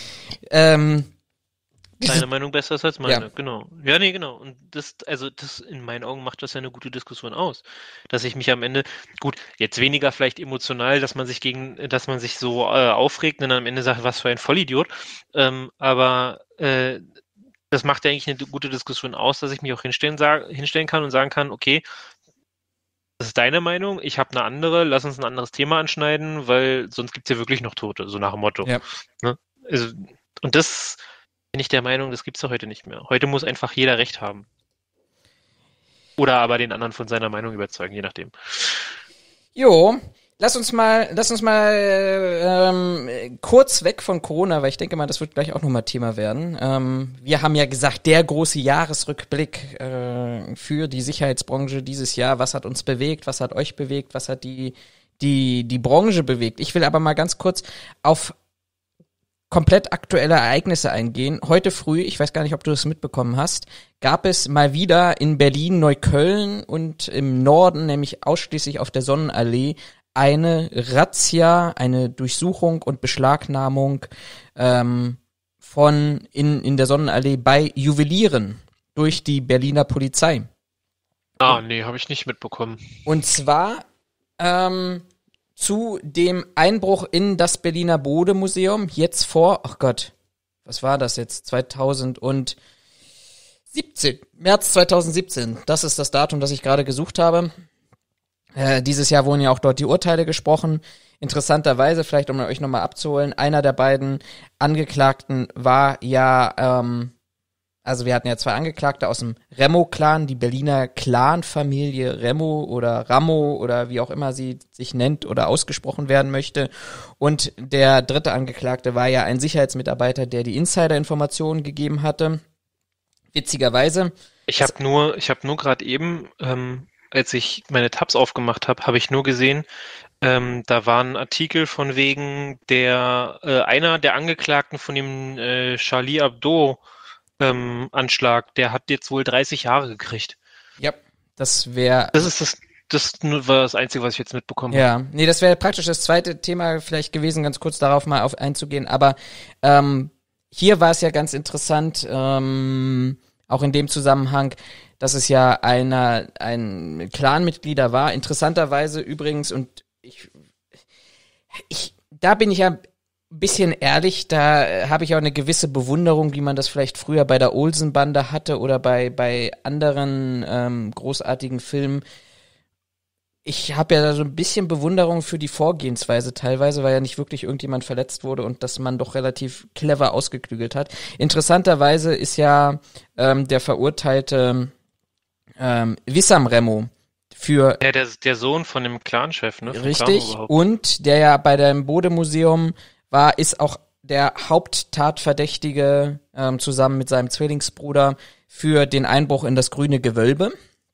deine Meinung besser ist als meine, ja. Genau. Ja, nee, genau. Und das in meinen Augen macht das ja eine gute Diskussion aus. Dass ich mich am Ende, gut, jetzt weniger vielleicht emotional, dass man sich so aufregt und dann am Ende sagt, was für ein Vollidiot. Aber das macht ja eigentlich eine gute Diskussion aus, dass ich mich auch hinstellen kann und sagen kann, okay, das ist deine Meinung, ich habe eine andere, lass uns ein anderes Thema anschneiden, weil sonst gibt es ja wirklich noch Tote, so nach dem Motto. Ja. Ne? Also, und das bin ich der Meinung, das gibt es ja heute nicht mehr. Heute muss einfach jeder Recht haben. Oder aber den anderen von seiner Meinung überzeugen, je nachdem. Jo, lass uns mal kurz weg von Corona, weil ich denke mal, das wird gleich auch nochmal Thema werden. Wir haben ja gesagt, der große Jahresrückblick für die Sicherheitsbranche dieses Jahr. Was hat uns bewegt? Was hat euch bewegt? Was hat die Branche bewegt? Ich will aber mal ganz kurz auf komplett aktuelle Ereignisse eingehen. Heute früh, ich weiß gar nicht, ob du das mitbekommen hast, gab es mal wieder in Berlin, Neukölln und im Norden, nämlich ausschließlich auf der Sonnenallee, eine Razzia, eine Durchsuchung und Beschlagnahmung von in der Sonnenallee bei Juwelieren durch die Berliner Polizei. Nee, habe ich nicht mitbekommen. Und zwar zu dem Einbruch in das Berliner Bode-Museum jetzt vor, ach Gott, was war das jetzt? 2017, März 2017. Das ist das Datum, das ich gerade gesucht habe. Dieses Jahr wurden ja auch dort die Urteile gesprochen. Interessanterweise, vielleicht um euch nochmal abzuholen, einer der beiden Angeklagten war ja, also wir hatten ja zwei Angeklagte aus dem Remo-Clan, die Berliner Clan-Familie Remo oder Ramo oder wie auch immer sie sich nennt oder ausgesprochen werden möchte. Und der dritte Angeklagte war ja ein Sicherheitsmitarbeiter, der die Insider-Informationen gegeben hatte. Witzigerweise. Ich habe nur gerade eben, als ich meine Tabs aufgemacht habe, habe ich nur gesehen, da war ein Artikel von wegen einer der Angeklagten von dem Charlie Hebdo Anschlag, der hat jetzt wohl 30 Jahre gekriegt. Ja, das wäre. Das war das Einzige, was ich jetzt mitbekommen habe. Ja, nee, das wäre praktisch das zweite Thema vielleicht gewesen, ganz kurz darauf mal einzugehen. Aber hier war es ja ganz interessant, auch in dem Zusammenhang, dass es ja ein Clanmitglieder war. Interessanterweise übrigens, und da bin ich ja bisschen ehrlich, da habe ich auch eine gewisse Bewunderung, wie man das vielleicht früher bei der Olsen-Bande hatte oder bei anderen großartigen Filmen. Ich habe ja da so ein bisschen Bewunderung für die Vorgehensweise teilweise, weil ja nicht wirklich irgendjemand verletzt wurde und das man doch relativ clever ausgeklügelt hat. Interessanterweise ist ja der verurteilte Wissam Remo für... Ja, der Sohn von dem Clanchef, ne? Richtig, und der ja bei dem Bode-Museum ist auch der Haupttatverdächtige zusammen mit seinem Zwillingsbruder für den Einbruch in das Grüne Gewölbe.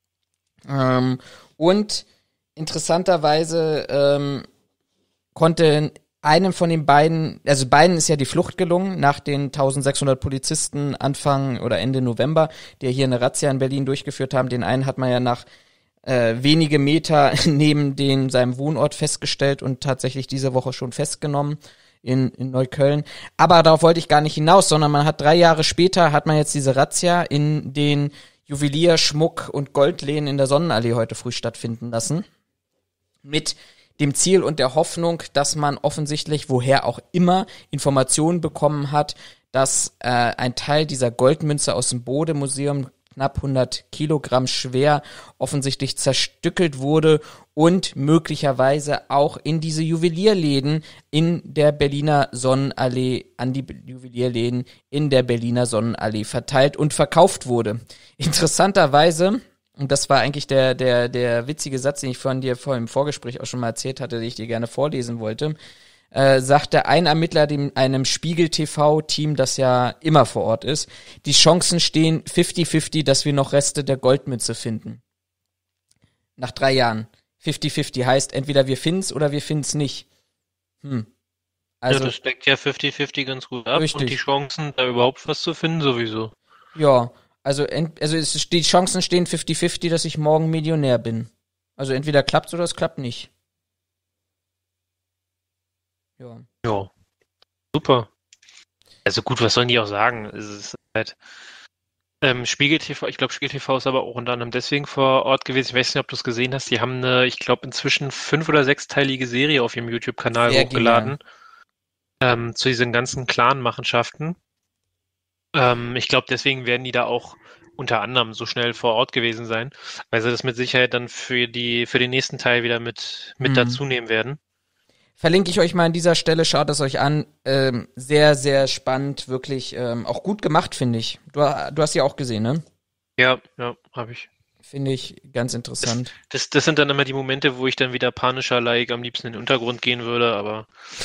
Und interessanterweise konnte einem von den beiden, also beiden ist ja die Flucht gelungen nach den 1600 Polizisten Anfang oder Ende November, die hier eine Razzia in Berlin durchgeführt haben. Den einen hat man ja nach wenige Meter neben seinem Wohnort festgestellt und tatsächlich diese Woche schon festgenommen in Neukölln. Aber darauf wollte ich gar nicht hinaus, sondern man hat 3 Jahre später, hat man jetzt diese Razzia in den Juwelier-, Schmuck- und Goldläden in der Sonnenallee heute früh stattfinden lassen. Mit dem Ziel und der Hoffnung, dass man offensichtlich, woher auch immer, Informationen bekommen hat, dass ein Teil dieser Goldmünze aus dem Bode-Museum, knapp 100 Kilogramm schwer, offensichtlich zerstückelt wurde und möglicherweise auch in diese Juwelierläden in der Berliner Sonnenallee, an die Juwelierläden in der Berliner Sonnenallee verteilt und verkauft wurde. Interessanterweise, und das war eigentlich der witzige Satz, den ich von dir vor im Vorgespräch auch schon mal erzählt hatte, den ich dir gerne vorlesen wollte, sagte ein Ermittler einem Spiegel-TV-Team, das ja immer vor Ort ist, die Chancen stehen 50-50, dass wir noch Reste der Goldmünze finden. Nach 3 Jahren. 50-50 heißt, entweder wir finden's oder wir finden's nicht. Also, ja, das deckt ja 50-50 ganz gut ab. Richtig. Und die Chancen, da überhaupt was zu finden, sowieso. Ja, also die Chancen stehen 50-50, dass ich morgen Millionär bin. Also entweder klappt's oder es klappt nicht. Ja. Super. Also gut, was sollen die auch sagen? Es ist halt Spiegel TV, ich glaube Spiegel TV ist aber auch unter anderem deswegen vor Ort gewesen. Ich weiß nicht, ob du es gesehen hast. Die haben eine, ich glaube inzwischen 5- oder 6-teilige Serie auf ihrem YouTube-Kanal hochgeladen. Zu diesen ganzen Clan-Machenschaften. Ich glaube, deswegen werden die da auch unter anderem so schnell vor Ort gewesen sein, weil sie das mit Sicherheit dann für den nächsten Teil wieder mit dazu nehmen werden. Verlinke ich euch mal an dieser Stelle, schaut es euch an. Sehr, sehr spannend, wirklich auch gut gemacht, finde ich. Du hast ja auch gesehen, ne? Ja, habe ich. Finde ich ganz interessant. Das sind dann immer die Momente, wo ich dann wieder panischer-like am liebsten in den Untergrund gehen würde, aber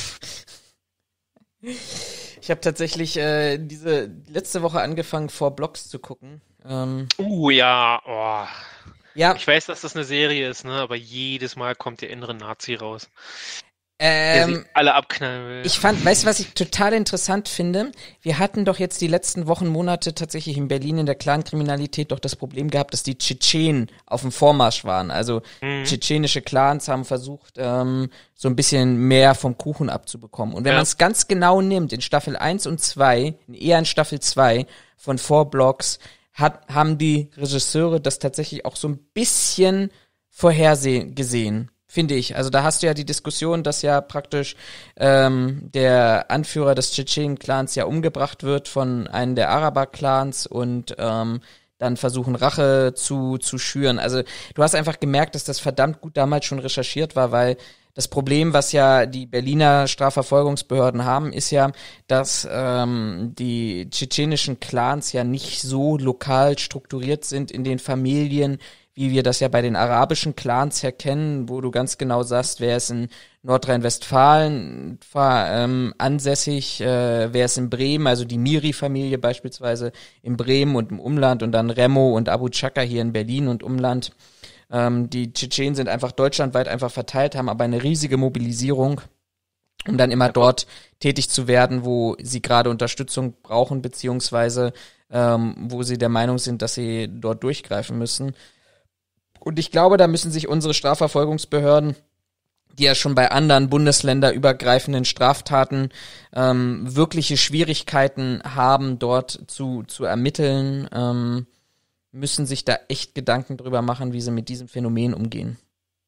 ich habe tatsächlich diese letzte Woche angefangen, 4 Blocks zu gucken. Ja, oh. Ja. Ich weiß, dass das eine Serie ist, ne? Aber jedes Mal kommt der innere Nazi raus. Der sie alle abknallen will. Weißt du, was ich total interessant finde? Wir hatten doch jetzt die letzten Wochen, Monate tatsächlich in Berlin in der Clankriminalität doch das Problem gehabt, dass die Tschetschenen auf dem Vormarsch waren. Also tschetschenische Clans haben versucht, so ein bisschen mehr vom Kuchen abzubekommen. Und wenn man es ganz genau nimmt, in Staffel 1 und 2, eher in Staffel 2 von 4 Blocks, haben die Regisseure das tatsächlich auch so ein bisschen gesehen. Finde ich. Also da hast du ja die Diskussion, dass ja praktisch der Anführer des Tschetschenen-Clans ja umgebracht wird von einem der Araber-Clans und dann versuchen Rache zu schüren. Also du hast einfach gemerkt, dass das verdammt gut damals schon recherchiert war, weil das Problem, was ja die Berliner Strafverfolgungsbehörden haben, ist ja, dass die tschetschenischen Clans ja nicht so lokal strukturiert sind in den Familien, wie wir das ja bei den arabischen Clans herkennen, wo du ganz genau sagst, wer ist in Nordrhein-Westfalen ansässig, wer ist in Bremen, also die Miri-Familie beispielsweise in Bremen und im Umland und dann Remo und Abu Chaka hier in Berlin und Umland. Die Tschetschenen sind einfach deutschlandweit einfach verteilt, haben aber eine riesige Mobilisierung, um dann immer dort tätig zu werden, wo sie gerade Unterstützung brauchen, beziehungsweise wo sie der Meinung sind, dass sie dort durchgreifen müssen. Und ich glaube, da müssen sich unsere Strafverfolgungsbehörden, die ja schon bei anderen bundesländerübergreifenden Straftaten wirkliche Schwierigkeiten haben, dort zu ermitteln, müssen sich da echt Gedanken drüber machen, wie sie mit diesem Phänomen umgehen.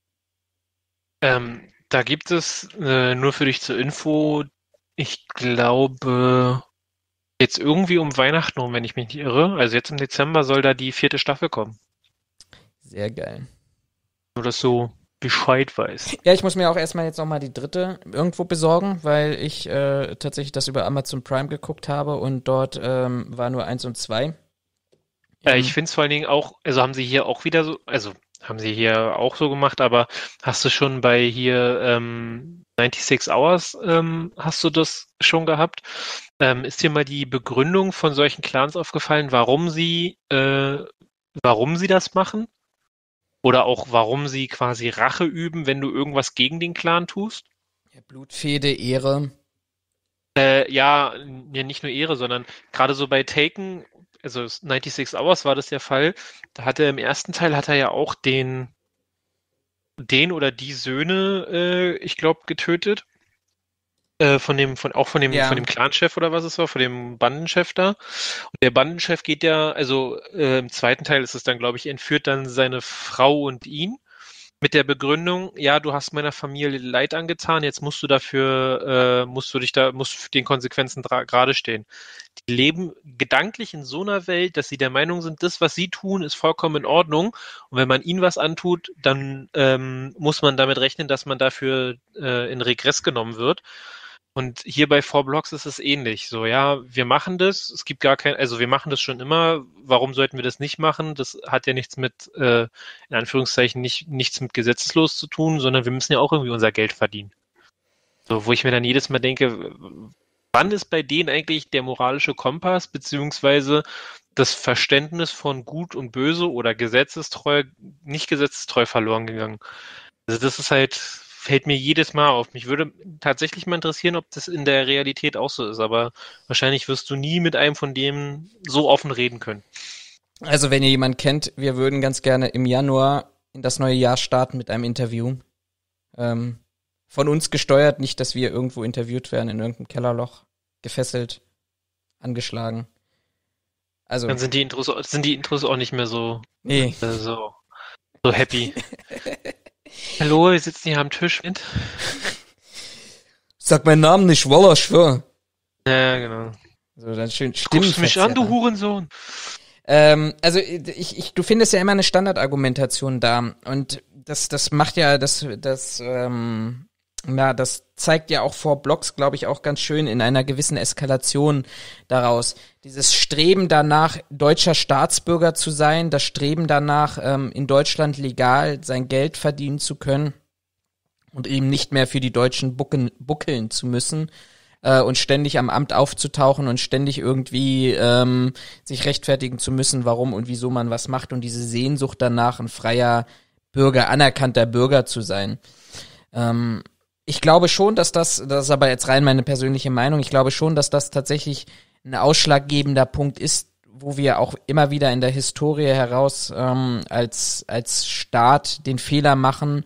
Da gibt es, nur für dich zur Info, ich glaube, jetzt irgendwie um Weihnachten rum, wenn ich mich nicht irre, also jetzt im Dezember soll da die 4. Staffel kommen. Sehr geil. Nur, dass du Bescheid weißt. Ja, ich muss mir auch erstmal jetzt nochmal die 3. irgendwo besorgen, weil ich tatsächlich das über Amazon Prime geguckt habe und dort war nur 1 und 2. Ich finde es vor allen Dingen auch, also haben sie hier auch wieder so, also haben sie hier auch so gemacht, aber hast du schon bei hier 96 Hours, hast du das schon gehabt? Ist dir mal die Begründung von solchen Clans aufgefallen, warum sie das machen? Oder auch, warum sie quasi Rache üben, wenn du irgendwas gegen den Clan tust? Ja, Blutfehde, Ehre. Ja, nicht nur Ehre, sondern gerade so bei Taken, also 96 Hours war das der Fall, da hat er im ersten Teil ja auch den oder die Söhne, ich glaube, getötet. Von dem Clanchef oder was es war, von dem Bandenchef da. Und der Bandenchef geht ja, also im zweiten Teil ist es dann, glaube ich, entführt dann seine Frau und ihn mit der Begründung, ja, du hast meiner Familie Leid angetan, jetzt musst du den Konsequenzen gerade stehen. Die leben gedanklich in so einer Welt, dass sie der Meinung sind, das, was sie tun, ist vollkommen in Ordnung. Und wenn man ihnen was antut, dann muss man damit rechnen, dass man dafür in Regress genommen wird. Und hier bei 4 Blocks ist es ähnlich. So, ja, wir machen das, es gibt wir machen das schon immer, warum sollten wir das nicht machen? Das hat ja nichts mit, in Anführungszeichen, nichts mit gesetzeslos zu tun, sondern wir müssen ja auch irgendwie unser Geld verdienen. So, wo ich mir dann jedes Mal denke, wann ist bei denen eigentlich der moralische Kompass, beziehungsweise das Verständnis von Gut und Böse oder nicht gesetzestreu verloren gegangen? Also das ist halt, fällt mir jedes Mal auf. Mich würde tatsächlich mal interessieren, ob das in der Realität auch so ist, aber wahrscheinlich wirst du nie mit einem von dem so offen reden können. Also wenn ihr jemanden kennt, wir würden ganz gerne im Januar in das neue Jahr starten mit einem Interview. Von uns gesteuert, nicht, dass wir irgendwo interviewt werden, in irgendeinem Kellerloch, gefesselt, angeschlagen. Also dann sind die Intros auch nicht mehr so, so happy. Hallo, wir sitzen hier am Tisch mit. Sag meinen Namen nicht, Wallah, schwör. Ja, genau. So, dann schön Guckst du mich an, du Hurensohn? Du findest ja immer eine Standardargumentation da und das macht ja, das zeigt ja auch vor Blogs, glaube ich, auch ganz schön in einer gewissen Eskalation daraus. Dieses Streben danach, deutscher Staatsbürger zu sein, das Streben danach, in Deutschland legal sein Geld verdienen zu können und eben nicht mehr für die Deutschen buckeln zu müssen und ständig am Amt aufzutauchen und ständig irgendwie sich rechtfertigen zu müssen, warum und wieso man was macht und diese Sehnsucht danach, ein freier Bürger, anerkannter Bürger zu sein. Ich glaube schon, dass das ist aber jetzt rein meine persönliche Meinung, ich glaube schon, dass das tatsächlich ein ausschlaggebender Punkt ist, wo wir auch immer wieder in der Historie heraus als Staat den Fehler machen,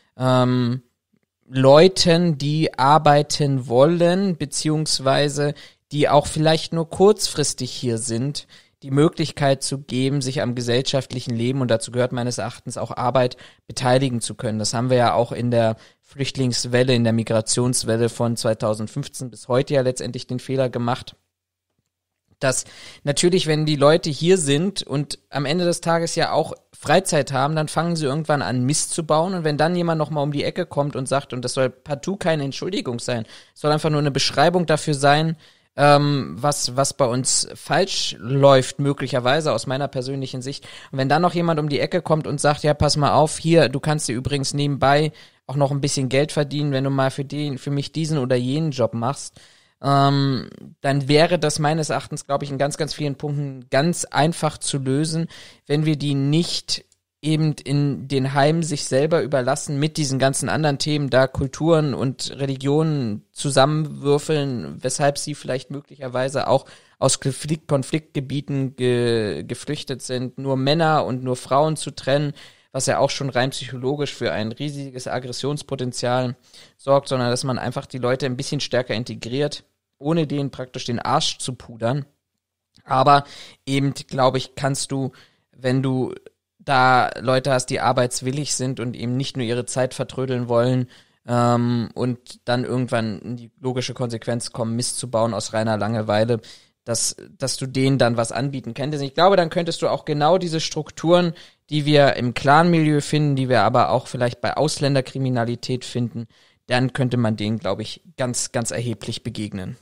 Leuten, die arbeiten wollen, beziehungsweise die auch vielleicht nur kurzfristig hier sind, die Möglichkeit zu geben, sich am gesellschaftlichen Leben, und dazu gehört meines Erachtens auch Arbeit, beteiligen zu können. Das haben wir ja auch in der Flüchtlingswelle, in der Migrationswelle von 2015 bis heute ja letztendlich den Fehler gemacht, dass natürlich, wenn die Leute hier sind und am Ende des Tages ja auch Freizeit haben, dann fangen sie irgendwann an, Mist zu bauen. Und wenn dann jemand nochmal um die Ecke kommt und sagt, und das soll partout keine Entschuldigung sein, es soll einfach nur eine Beschreibung dafür sein, was bei uns falsch läuft, möglicherweise aus meiner persönlichen Sicht. Und wenn dann noch jemand um die Ecke kommt und sagt, ja, pass mal auf, hier, du kannst dir übrigens nebenbei auch noch ein bisschen Geld verdienen, wenn du mal für mich diesen oder jenen Job machst, dann wäre das meines Erachtens, glaube ich, in ganz, ganz vielen Punkten ganz einfach zu lösen, wenn wir die nicht eben in den Heimen sich selber überlassen mit diesen ganzen anderen Themen, da Kulturen und Religionen zusammenwürfeln, weshalb sie vielleicht möglicherweise auch aus Konfliktgebieten geflüchtet sind, nur Männer und nur Frauen zu trennen, was ja auch schon rein psychologisch für ein riesiges Aggressionspotenzial sorgt, sondern dass man einfach die Leute ein bisschen stärker integriert, ohne denen praktisch den Arsch zu pudern. Aber eben, glaube ich, kannst du, wenn du da Leute hast, die arbeitswillig sind und eben nicht nur ihre Zeit vertrödeln wollen und dann irgendwann in die logische Konsequenz kommen, Mist zu bauen aus reiner Langeweile, dass du denen dann was anbieten könntest. Ich glaube, dann könntest du auch genau diese Strukturen, die wir im Clan-Milieu finden, die wir aber auch vielleicht bei Ausländerkriminalität finden, dann könnte man denen, glaube ich, ganz, ganz erheblich begegnen.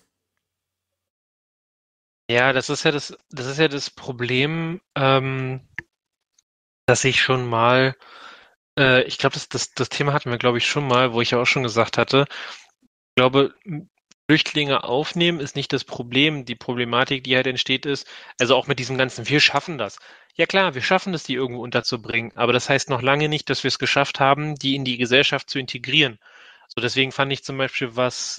Ja, das ist ja das Problem, dass ich schon mal, ich glaube, das Thema hatten wir, glaube ich, schon mal, wo ich ja auch schon gesagt hatte, ich glaube, Flüchtlinge aufnehmen ist nicht das Problem. Die Problematik, die halt entsteht, ist, also auch mit diesem ganzen, wir schaffen das. Ja klar, wir schaffen es, die irgendwo unterzubringen, aber das heißt noch lange nicht, dass wir es geschafft haben, die in die Gesellschaft zu integrieren. So, deswegen fand ich zum Beispiel, was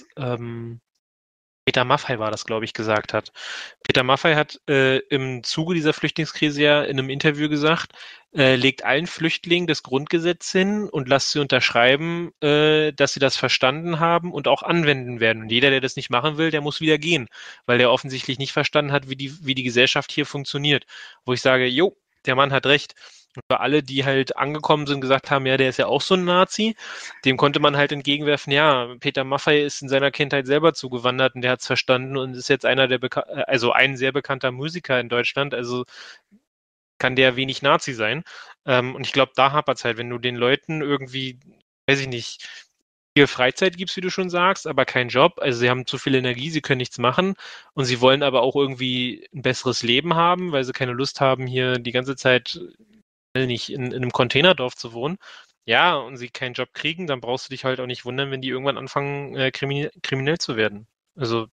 Peter Maffay war das, glaube ich, gesagt hat. Peter Maffay hat im Zuge dieser Flüchtlingskrise ja in einem Interview gesagt, legt allen Flüchtlingen das Grundgesetz hin und lasst sie unterschreiben, dass sie das verstanden haben und auch anwenden werden. Und jeder, der das nicht machen will, der muss wieder gehen, weil der offensichtlich nicht verstanden hat, wie die Gesellschaft hier funktioniert. Wo ich sage, jo, der Mann hat recht. Und für alle, die halt angekommen sind und gesagt haben, ja, der ist ja auch so ein Nazi, dem konnte man halt entgegenwerfen, ja, Peter Maffay ist in seiner Kindheit selber zugewandert und der hat es verstanden und ist jetzt einer ein sehr bekannter Musiker in Deutschland, also kann der wenig Nazi sein. Und ich glaube, da hapert es halt, wenn du den Leuten irgendwie, weiß ich nicht, viel Freizeit gibst, wie du schon sagst, aber keinen Job. Also sie haben zu viel Energie, sie können nichts machen und sie wollen aber auch irgendwie ein besseres Leben haben, weil sie keine Lust haben, hier die ganze Zeit nicht in einem Containerdorf zu wohnen. Ja, und sie keinen Job kriegen, dann brauchst du dich halt auch nicht wundern, wenn die irgendwann anfangen, kriminell zu werden. Also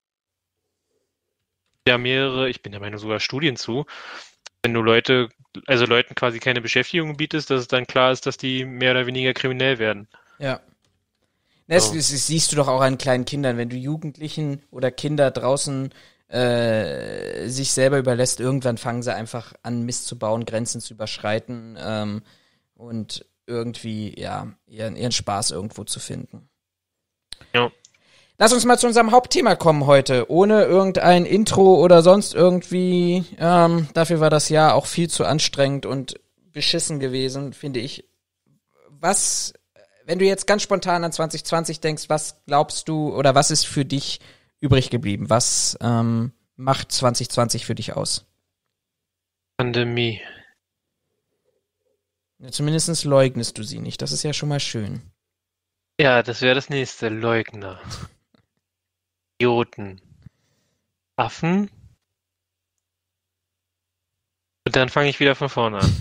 ja, ich bin der Meinung, sogar Studien zu, wenn du Leuten quasi keine Beschäftigung bietest, dass es dann klar ist, dass die mehr oder weniger kriminell werden. Ja. Das siehst du doch auch an kleinen Kindern, wenn du Jugendlichen oder Kinder draußen sich selber überlässt, irgendwann fangen sie einfach an, Mist zu bauen, Grenzen zu überschreiten und irgendwie, ja, ihren Spaß irgendwo zu finden. Ja. Lass uns mal zu unserem Hauptthema kommen heute, ohne irgendein Intro oder sonst irgendwie. Dafür war das Jahr auch viel zu anstrengend und beschissen gewesen, finde ich. Wenn du jetzt ganz spontan an 2020 denkst, was glaubst du oder was ist für dich übrig geblieben? Was macht 2020 für dich aus? Pandemie. Ja, zumindest leugnest du sie nicht. Das ist ja schon mal schön. Ja, das wäre das nächste. Leugner. Idioten. Affen. Und dann fange ich wieder von vorne an.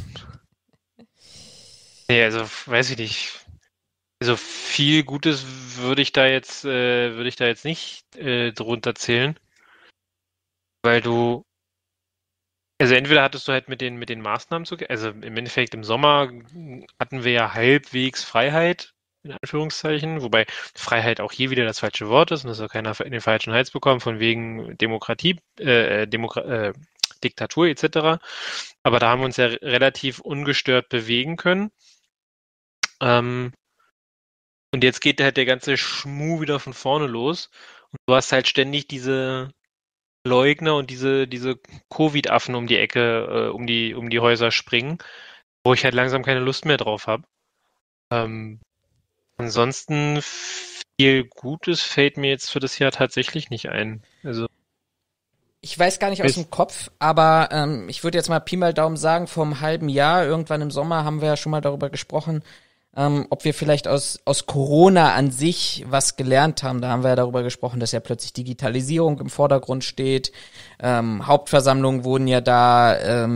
Nee, also weiß ich nicht. Also viel Gutes würde ich da jetzt nicht drunter zählen, weil du, also entweder hattest du halt mit den Maßnahmen also im Endeffekt im Sommer hatten wir ja halbwegs Freiheit, in Anführungszeichen, wobei Freiheit auch hier wieder das falsche Wort ist und das soll keiner in den falschen Hals bekommen, von wegen Demokratie, Diktatur etc. Aber da haben wir uns ja relativ ungestört bewegen können. Ähm, Und jetzt geht halt der ganze Schmuh wieder von vorne los. Und du hast halt ständig diese Leugner und diese Covid-Affen um die Ecke, um die Häuser springen, wo ich halt langsam keine Lust mehr drauf habe. Ähm, ansonsten viel Gutes fällt mir jetzt für das Jahr tatsächlich nicht ein. Also, Ich weiß gar nicht aus ist, dem Kopf, aber ich würde jetzt mal Pi mal Daumen sagen, vor einem halben Jahr, irgendwann im Sommer, haben wir ja schon mal darüber gesprochen, ob wir vielleicht aus Corona an sich was gelernt haben. Da haben wir ja darüber gesprochen, dass ja plötzlich Digitalisierung im Vordergrund steht. Hauptversammlungen wurden ja da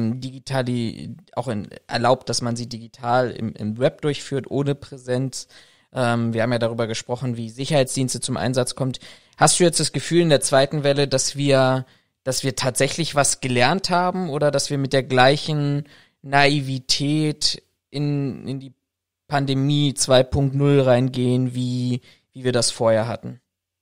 erlaubt, dass man sie digital im Web durchführt, ohne Präsenz. Wir haben ja darüber gesprochen, wie Sicherheitsdienste zum Einsatz kommt. Hast du jetzt das Gefühl in der zweiten Welle, dass wir tatsächlich was gelernt haben oder dass wir mit der gleichen Naivität in die Pandemie 2.0 reingehen, wie wir das vorher hatten?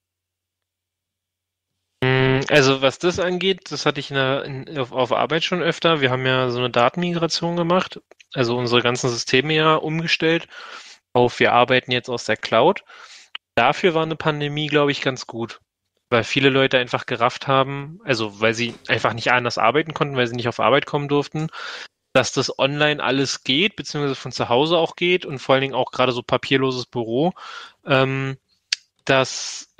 also was das angeht, das hatte ich auf Arbeit schon öfter. Wir haben ja so eine Datenmigration gemacht, also unsere ganzen Systeme ja umgestellt auf, wir arbeiten jetzt aus der Cloud. Dafür war eine Pandemie, glaube ich, ganz gut, weil viele Leute einfach gerafft haben, also weil sie einfach nicht anders arbeiten konnten, weil sie nicht auf Arbeit kommen durften, dass das online alles geht, beziehungsweise von zu Hause auch geht und vor allen Dingen auch gerade so papierloses Büro, ähm, dass,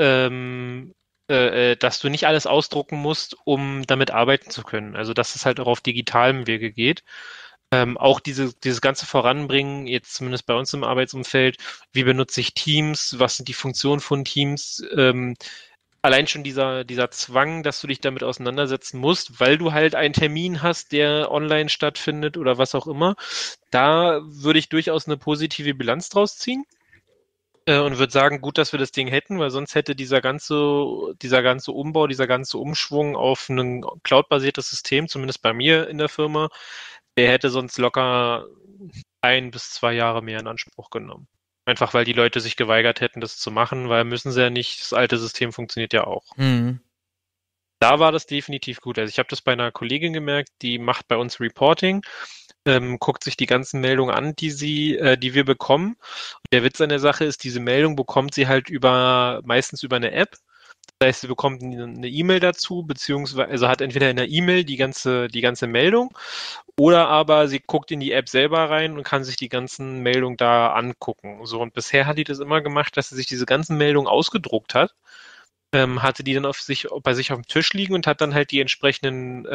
dass du nicht alles ausdrucken musst, um damit arbeiten zu können. Also dass es halt auch auf digitalem Wege geht. Auch dieses ganze Voranbringen, jetzt zumindest bei uns im Arbeitsumfeld, wie benutze ich Teams, was sind die Funktionen von Teams, allein schon dieser Zwang, dass du dich damit auseinandersetzen musst, weil du halt einen Termin hast, der online stattfindet oder was auch immer, da würde ich durchaus eine positive Bilanz draus ziehen. Und würde sagen, gut, dass wir das Ding hätten, weil sonst hätte dieser ganze Umbau, dieser ganze Umschwung auf ein cloud-basiertes System, zumindest bei mir in der Firma, der hätte sonst locker 1 bis 2 Jahre mehr in Anspruch genommen. Einfach weil die Leute sich geweigert hätten, das zu machen, weil müssen sie ja nicht, das alte System funktioniert ja auch. Mhm. Da war das definitiv gut. Also ich habe das bei einer Kollegin gemerkt, die macht bei uns Reporting, guckt sich die ganzen Meldungen an, die wir bekommen. Und der Witz an der Sache ist, diese Meldung bekommt sie halt meistens über eine App. Das heißt, sie bekommt eine E-Mail dazu, beziehungsweise also hat entweder in der E-Mail die ganze Meldung oder aber sie guckt in die App selber rein und kann sich die ganzen Meldungen da angucken. So, und bisher hat die das immer gemacht, dass sie sich diese ganzen Meldungen ausgedruckt hat, hatte die dann bei sich auf dem Tisch liegen und hat dann halt die entsprechenden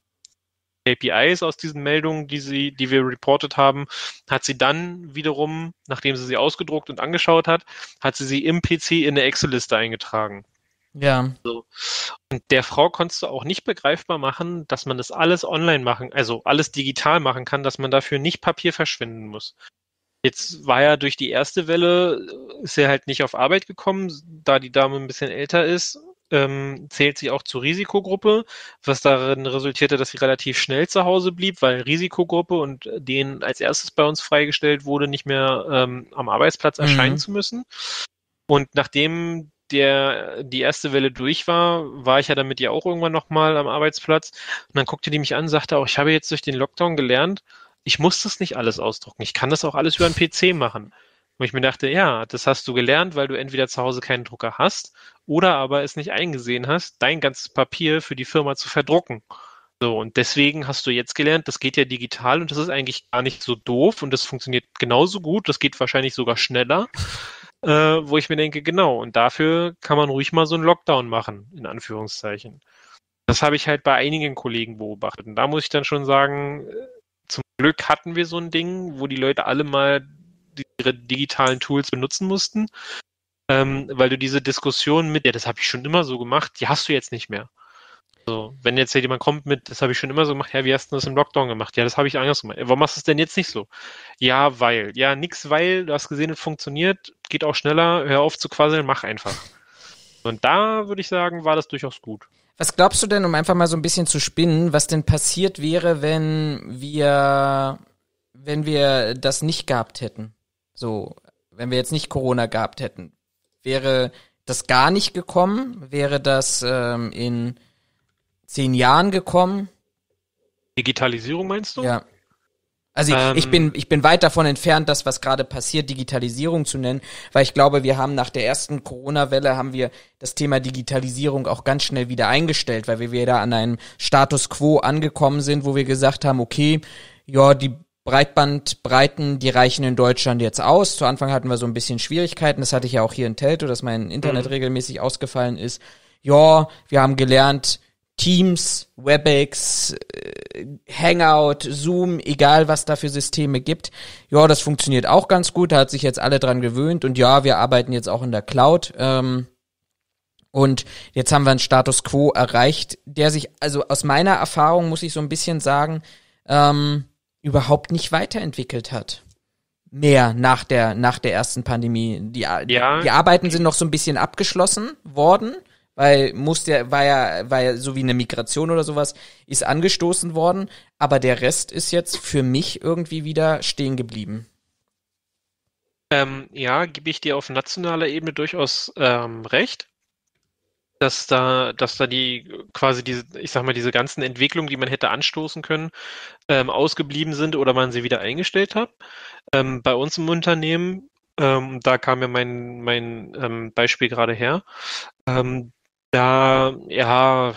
KPIs aus diesen Meldungen, die wir reportet haben, hat sie dann wiederum, nachdem sie ausgedruckt und angeschaut hat, hat sie im PC in eine Excel-Liste eingetragen. Ja. So. Und der Frau konntest du auch nicht begreifbar machen, dass man das alles online machen, also alles digital machen kann, dass man dafür nicht Papier verschwenden muss. Jetzt war ja durch die erste Welle, ist er halt nicht auf Arbeit gekommen, da die Dame ein bisschen älter ist, zählt sie auch zur Risikogruppe, was darin resultierte, dass sie relativ schnell zu Hause blieb, weil Risikogruppe und denen als erstes bei uns freigestellt wurde, nicht mehr am Arbeitsplatz erscheinen Mhm. zu müssen. Und nachdem die erste Welle durch war, war ich ja dann mit ihr auch irgendwann nochmal am Arbeitsplatz. Und dann guckte die mich an und sagte auch, ich habe jetzt durch den Lockdown gelernt, ich muss das nicht alles ausdrucken. Ich kann das auch alles über den PC machen. Wo ich mir dachte, ja, das hast du gelernt, weil du entweder zu Hause keinen Drucker hast oder aber es nicht eingesehen hast, dein ganzes Papier für die Firma zu verdrucken. So, und deswegen hast du jetzt gelernt, das geht ja digital und das ist eigentlich gar nicht so doof und das funktioniert genauso gut, das geht wahrscheinlich sogar schneller, wo ich mir denke, genau, und dafür kann man ruhig mal so einen Lockdown machen, in Anführungszeichen. Das habe ich halt bei einigen Kollegen beobachtet. Und da muss ich dann schon sagen, zum Glück hatten wir so ein Ding, wo die Leute alle mal ihre digitalen Tools benutzen mussten, weil du diese Diskussion mit, ja, das habe ich schon immer so gemacht, die hast du jetzt nicht mehr. So, wenn jetzt jemand kommt mit, das habe ich schon immer so gemacht, ja, wie hast du das im Lockdown gemacht? Ja, das habe ich anders gemacht. Warum machst du es denn jetzt nicht so? Ja, weil. Ja, nix weil, du hast gesehen, es funktioniert, geht auch schneller, hör auf zu quasseln, mach einfach. Und da würde ich sagen, war das durchaus gut. Was glaubst du denn, um einfach mal so ein bisschen zu spinnen, was denn passiert wäre, wenn wir das nicht gehabt hätten? So, wenn wir jetzt nicht Corona gehabt hätten. Wäre das gar nicht gekommen? Wäre das in 10 Jahren gekommen? Digitalisierung meinst du? Ja. Also ich bin weit davon entfernt, das, was gerade passiert, Digitalisierung zu nennen, weil ich glaube, wir haben nach der ersten Corona-Welle haben wir das Thema Digitalisierung auch ganz schnell wieder eingestellt, weil wir wieder an einem Status quo angekommen sind, wo wir gesagt haben, okay, ja, die Breitbandbreiten, die reichen in Deutschland jetzt aus. Zu Anfang hatten wir so ein bisschen Schwierigkeiten, das hatte ich ja auch hier in Telto, dass mein Internet regelmäßig ausgefallen ist. Ja, wir haben gelernt, Teams, WebEx, Hangout, Zoom, egal was da für Systeme gibt. Ja, das funktioniert auch ganz gut, da hat sich jetzt alle dran gewöhnt und ja, wir arbeiten jetzt auch in der Cloud. Und jetzt haben wir einen Status Quo erreicht, der sich, also aus meiner Erfahrung muss ich so ein bisschen sagen, überhaupt nicht weiterentwickelt hat. Mehr nach der ersten Pandemie. Die Arbeiten sind noch so ein bisschen abgeschlossen worden, weil war ja so wie eine Migration oder sowas, ist angestoßen worden, aber der Rest ist jetzt für mich irgendwie wieder stehen geblieben. Ja, gebe ich dir auf nationaler Ebene durchaus recht, dass da die quasi diese, ich sag mal, diese ganzen Entwicklungen, die man hätte anstoßen können, ausgeblieben sind oder man sie wieder eingestellt hat. Bei uns im Unternehmen, da kam ja mein Beispiel gerade her, da, ja,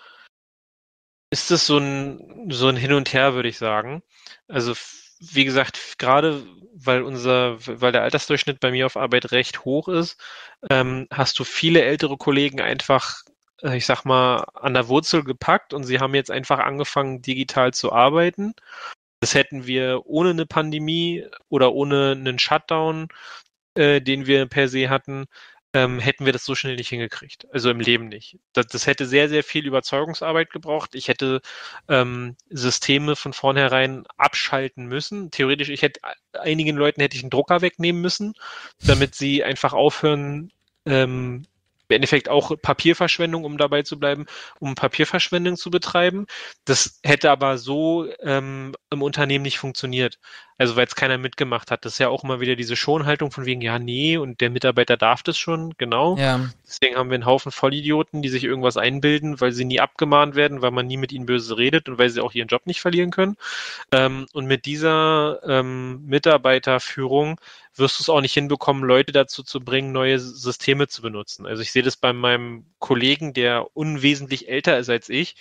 ist es so ein Hin und Her, würde ich sagen. Also, wie gesagt, gerade weil der Altersdurchschnitt bei mir auf Arbeit recht hoch ist, hast du viele ältere Kollegen einfach, ich sag mal, an der Wurzel gepackt und sie haben jetzt einfach angefangen, digital zu arbeiten. Das hätten wir ohne eine Pandemie oder ohne einen Shutdown, den wir per se hatten, hätten wir das so schnell nicht hingekriegt. Also im Leben nicht. Das hätte sehr, sehr viel Überzeugungsarbeit gebraucht. Ich hätte Systeme von vornherein abschalten müssen. Theoretisch, einigen Leuten hätte ich einen Drucker wegnehmen müssen, damit sie einfach aufhören, im Endeffekt auch Papierverschwendung, um dabei zu bleiben, um Papierverschwendung zu betreiben. Das hätte aber so im Unternehmen nicht funktioniert. Also weil es keiner mitgemacht hat. Das ist ja auch immer wieder diese Schonhaltung von wegen, ja, nee, und der Mitarbeiter darf das schon, genau. Ja. Deswegen haben wir einen Haufen Vollidioten, die sich irgendwas einbilden, weil sie nie abgemahnt werden, weil man nie mit ihnen böse redet und weil sie auch ihren Job nicht verlieren können. Und mit dieser Mitarbeiterführung wirst du es auch nicht hinbekommen, Leute dazu zu bringen, neue Systeme zu benutzen. Also ich sehe das bei meinem Kollegen, der unwesentlich älter ist als ich.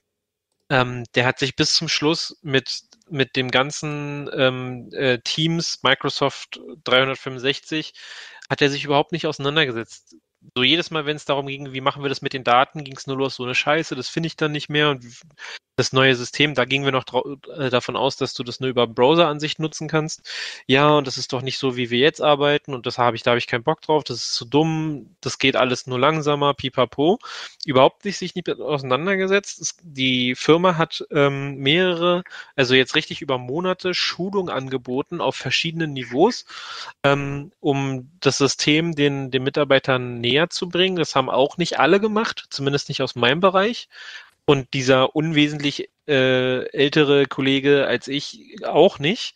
Der hat sich bis zum Schluss mit dem ganzen Teams, Microsoft 365, hat er sich überhaupt nicht auseinandergesetzt. So jedes Mal, wenn es darum ging, wie machen wir das mit den Daten, ging es nur los, so eine Scheiße, das finde ich dann nicht mehr. Und das neue System, da gingen wir noch davon aus, dass du das nur über Browser-Ansicht nutzen kannst. Ja, und das ist doch nicht so, wie wir jetzt arbeiten und da habe ich keinen Bock drauf, das ist zu dumm, das geht alles nur langsamer, pipapo. Überhaupt nicht sich nicht auseinandergesetzt. Die Firma hat also jetzt richtig über Monate Schulung angeboten auf verschiedenen Niveaus, um das System den Mitarbeitern näher zu bringen. Das haben auch nicht alle gemacht, zumindest nicht aus meinem Bereich. Und dieser unwesentlich ältere Kollege als ich auch nicht.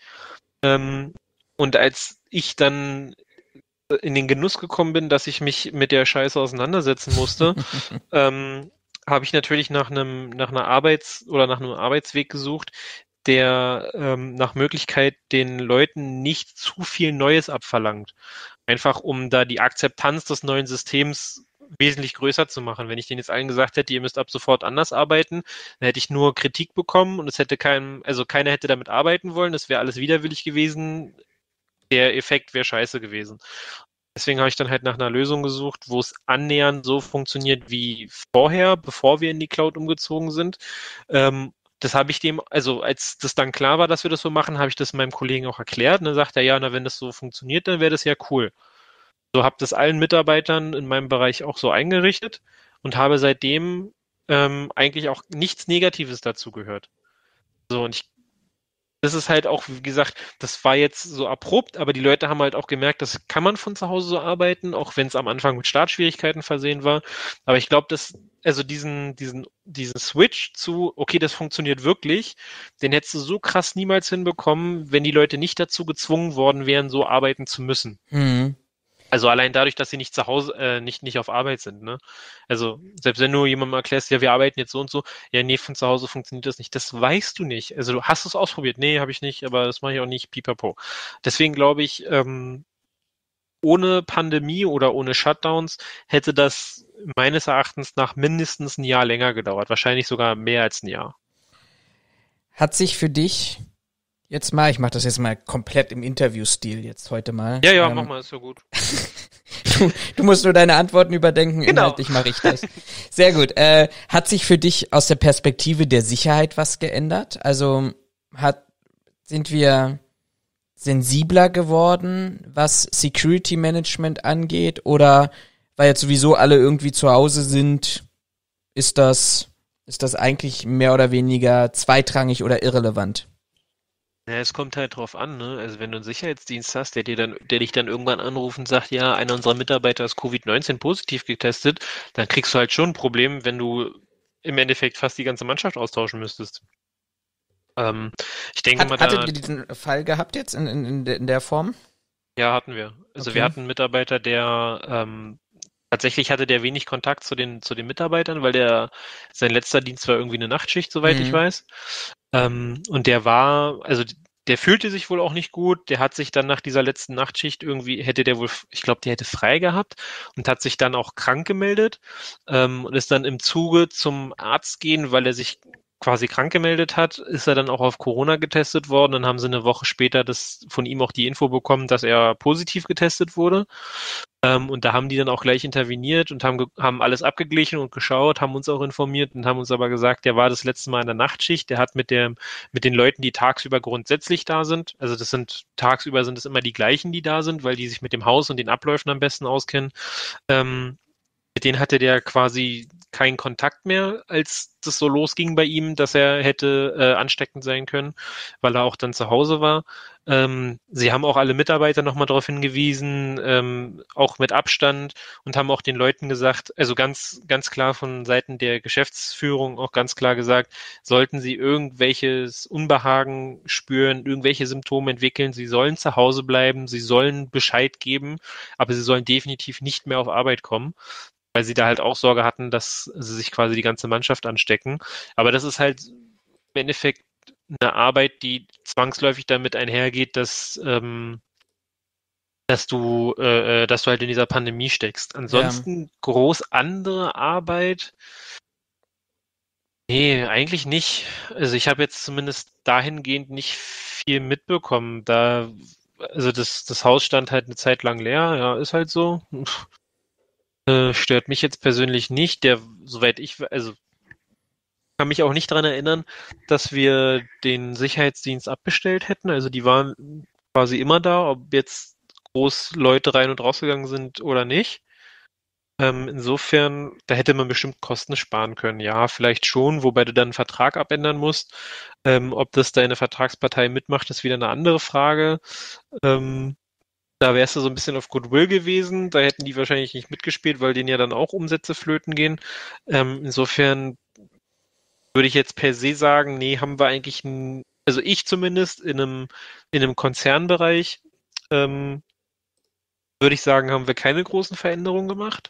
Und als ich dann in den Genuss gekommen bin, dass ich mich mit der Scheiße auseinandersetzen musste, habe ich natürlich nach einem Arbeitsweg gesucht, der nach Möglichkeit den Leuten nicht zu viel Neues abverlangt. Einfach um da die Akzeptanz des neuen Systems wesentlich größer zu machen. Wenn ich denen jetzt allen gesagt hätte, ihr müsst ab sofort anders arbeiten, dann hätte ich nur Kritik bekommen und keiner hätte damit arbeiten wollen, es wäre alles widerwillig gewesen, der Effekt wäre scheiße gewesen. Deswegen habe ich dann halt nach einer Lösung gesucht, wo es annähernd so funktioniert wie vorher, bevor wir in die Cloud umgezogen sind. Das habe ich dem, also als das dann klar war, dass wir das so machen, habe ich das meinem Kollegen auch erklärt. Und dann sagt er, ja, na, wenn das so funktioniert, dann wäre das ja cool. So habe das allen Mitarbeitern in meinem Bereich auch so eingerichtet und habe seitdem eigentlich auch nichts Negatives dazu gehört. So, und das ist halt auch, wie gesagt, das war jetzt so abrupt, aber die Leute haben halt auch gemerkt, das kann man von zu Hause so arbeiten, auch wenn es am Anfang mit Startschwierigkeiten versehen war. Aber ich glaube, also diesen Switch zu, okay, das funktioniert wirklich, den hättest du so krass niemals hinbekommen, wenn die Leute nicht dazu gezwungen worden wären, so arbeiten zu müssen. Mhm. Also allein dadurch, dass sie nicht zu Hause, nicht auf Arbeit sind, ne? Also selbst wenn du jemandem erklärst, ja, wir arbeiten jetzt so und so, ja, nee, von zu Hause funktioniert das nicht. Das weißt du nicht. Also du hast es ausprobiert. Nee, habe ich nicht, aber das mache ich auch nicht, pipapo. Deswegen glaube ich, ohne Pandemie oder ohne Shutdowns hätte das meines Erachtens nach mindestens ein Jahr länger gedauert. Wahrscheinlich sogar mehr als ein Jahr. Hat sich für dich jetzt mal, ich mache das jetzt mal komplett im Interviewstil jetzt heute mal. Ja, ja, mach mal, ist so gut. Du musst nur deine Antworten überdenken, Genau. inhaltlich mache ich das. Sehr gut. Hat sich für dich aus der Perspektive der Sicherheit was geändert? Also sind wir sensibler geworden, was Security Management angeht? Oder weil jetzt sowieso alle irgendwie zu Hause sind, ist das eigentlich mehr oder weniger zweitrangig oder irrelevant? Ja, es kommt halt drauf an, ne? Also wenn du einen Sicherheitsdienst hast, der dich dann irgendwann anruft und sagt, ja, einer unserer Mitarbeiter ist Covid-19 positiv getestet, dann kriegst du halt schon ein Problem, wenn du im Endeffekt fast die ganze Mannschaft austauschen müsstest. Ich denke mal, Hattet ihr diesen Fall gehabt jetzt in der Form? ja, hatten wir. Also Okay. wir hatten einen Mitarbeiter, der tatsächlich hatte der wenig Kontakt zu den Mitarbeitern, weil sein letzter Dienst war irgendwie eine Nachtschicht, soweit ich Mhm. weiß. Und also der fühlte sich wohl auch nicht gut. Der hat sich dann nach dieser letzten Nachtschicht irgendwie, ich glaube, der hätte frei gehabt und hat sich dann auch krank gemeldet und ist dann im Zuge zum Arzt gehen, weil er sich quasi krank gemeldet hat, ist er dann auch auf Corona getestet worden. Dann haben sie eine Woche später von ihm auch die Info bekommen, dass er positiv getestet wurde. Und da haben die dann auch gleich interveniert und haben alles abgeglichen und geschaut, haben uns auch informiert und haben uns aber gesagt, der war das letzte Mal in der Nachtschicht, der hat mit den Leuten, die tagsüber grundsätzlich da sind, also tagsüber sind es immer die gleichen, die da sind, weil die sich mit dem Haus und den Abläufen am besten auskennen. Mit denen hatte der quasi keinen Kontakt mehr, als das so losging bei ihm, dass er hätte ansteckend sein können, weil er auch dann zu Hause war. Sie haben auch alle Mitarbeiter nochmal darauf hingewiesen, auch mit Abstand und haben auch den Leuten gesagt, also ganz, ganz klar von Seiten der Geschäftsführung auch ganz klar gesagt, sollten sie irgendwelches Unbehagen spüren, irgendwelche Symptome entwickeln, sie sollen zu Hause bleiben, sie sollen Bescheid geben, aber sie sollen definitiv nicht mehr auf Arbeit kommen, weil sie da halt auch Sorge hatten, dass sie sich quasi die ganze Mannschaft anstecken. Aber das ist halt im Endeffekt eine Arbeit, die zwangsläufig damit einhergeht, dass du halt in dieser Pandemie steckst. Ja. Ansonsten groß andere Arbeit, nee, eigentlich nicht. Also ich habe jetzt zumindest dahingehend nicht viel mitbekommen. Also das Haus stand halt eine Zeit lang leer, ja, ist halt so. Stört mich jetzt persönlich nicht. Also kann mich auch nicht daran erinnern, dass wir den Sicherheitsdienst abbestellt hätten. Also die waren quasi immer da, ob jetzt groß Leute rein und rausgegangen sind oder nicht. Insofern, da hätte man bestimmt Kosten sparen können. Ja, vielleicht schon, wobei du dann einen Vertrag abändern musst. Ob das deine Vertragspartei mitmacht, ist wieder eine andere Frage. Da wärst du so ein bisschen auf Goodwill gewesen. Da hätten die wahrscheinlich nicht mitgespielt, weil denen ja dann auch Umsätze flöten gehen. Insofern würde ich jetzt per se sagen, nee, haben wir eigentlich, also ich zumindest in einem Konzernbereich, würde ich sagen, haben wir keine großen Veränderungen gemacht.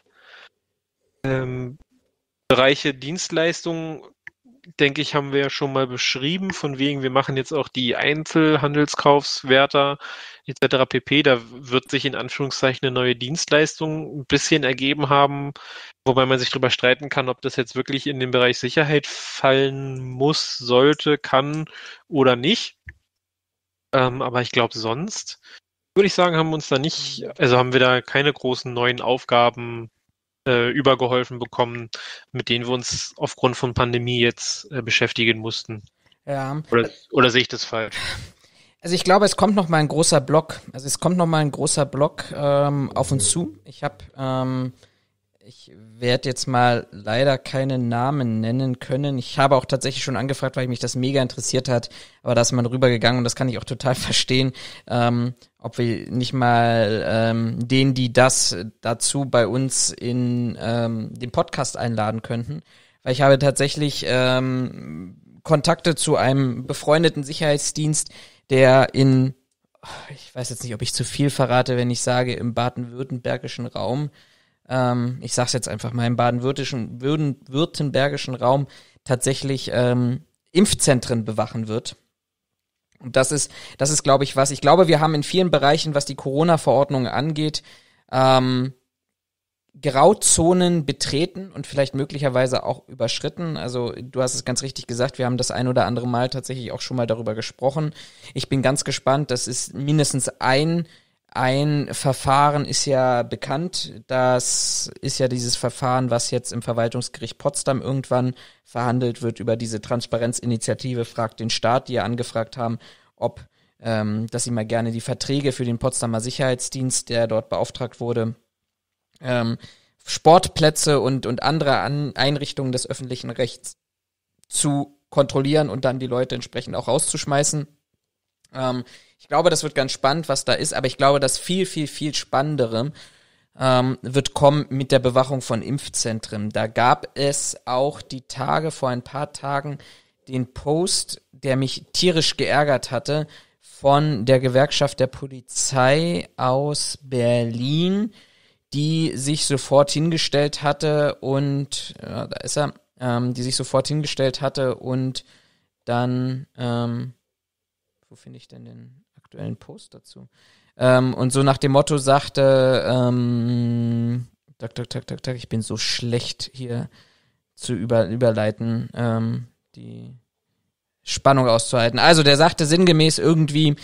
Bereiche Dienstleistungen, denke ich, haben wir ja schon mal beschrieben, von wegen, wir machen jetzt auch die Einzelhandelskaufswärter etc. pp. Da wird sich in Anführungszeichen eine neue Dienstleistung ein bisschen ergeben haben, wobei man sich darüber streiten kann, ob das jetzt wirklich in den Bereich Sicherheit fallen muss, sollte, kann oder nicht. Aber ich glaube sonst würde ich sagen, haben wir da keine großen neuen Aufgaben übergeholfen bekommen, mit denen wir uns aufgrund von Pandemie jetzt beschäftigen mussten. Ja. Oder sehe ich das falsch? Also ich glaube, es kommt noch mal ein großer Block. Auf uns zu. Ich werde jetzt mal leider keine Namen nennen können. Ich habe auch tatsächlich schon angefragt, weil mich das mega interessiert hat. Aber da ist man rübergegangen und das kann ich auch total verstehen. Ob wir nicht mal denen, die das dazu bei uns in den Podcast einladen könnten. Weil ich habe tatsächlich Kontakte zu einem befreundeten Sicherheitsdienst, der ich weiß jetzt nicht, ob ich zu viel verrate, wenn ich sage, im baden-württembergischen Raum, ich sag's jetzt einfach mal, im baden-württembergischen Raum tatsächlich Impfzentren bewachen wird. Und das ist, glaube ich, was. Ich glaube, wir haben in vielen Bereichen, was die Corona-Verordnung angeht, Grauzonen betreten und vielleicht möglicherweise auch überschritten. Also du hast es ganz richtig gesagt, wir haben das ein oder andere Mal tatsächlich auch schon mal darüber gesprochen. Ich bin ganz gespannt, das ist mindestens ein Verfahren ist ja bekannt. Das ist ja dieses Verfahren, was jetzt im Verwaltungsgericht Potsdam irgendwann verhandelt wird über diese Transparenzinitiative Fragt den Staat, die ja angefragt haben, dass sie mal gerne die Verträge für den Potsdamer Sicherheitsdienst, der dort beauftragt wurde, Sportplätze und andere Einrichtungen des öffentlichen Rechts zu kontrollieren und dann die Leute entsprechend auch rauszuschmeißen. Ich glaube, das wird ganz spannend, was da ist, aber ich glaube, das viel, viel, viel Spannendere wird kommen mit der Bewachung von Impfzentren. Da gab es auch vor ein paar Tagen, den Post, der mich tierisch geärgert hatte, von der Gewerkschaft der Polizei aus Berlin, die sich sofort hingestellt hatte und da ist er, die sich sofort hingestellt hatte und dann wo finde ich denn den aktuellen Post dazu? Und so nach dem Motto sagte, ich bin so schlecht hier zu überleiten, die Spannung auszuhalten. Also der sagte sinngemäß irgendwie,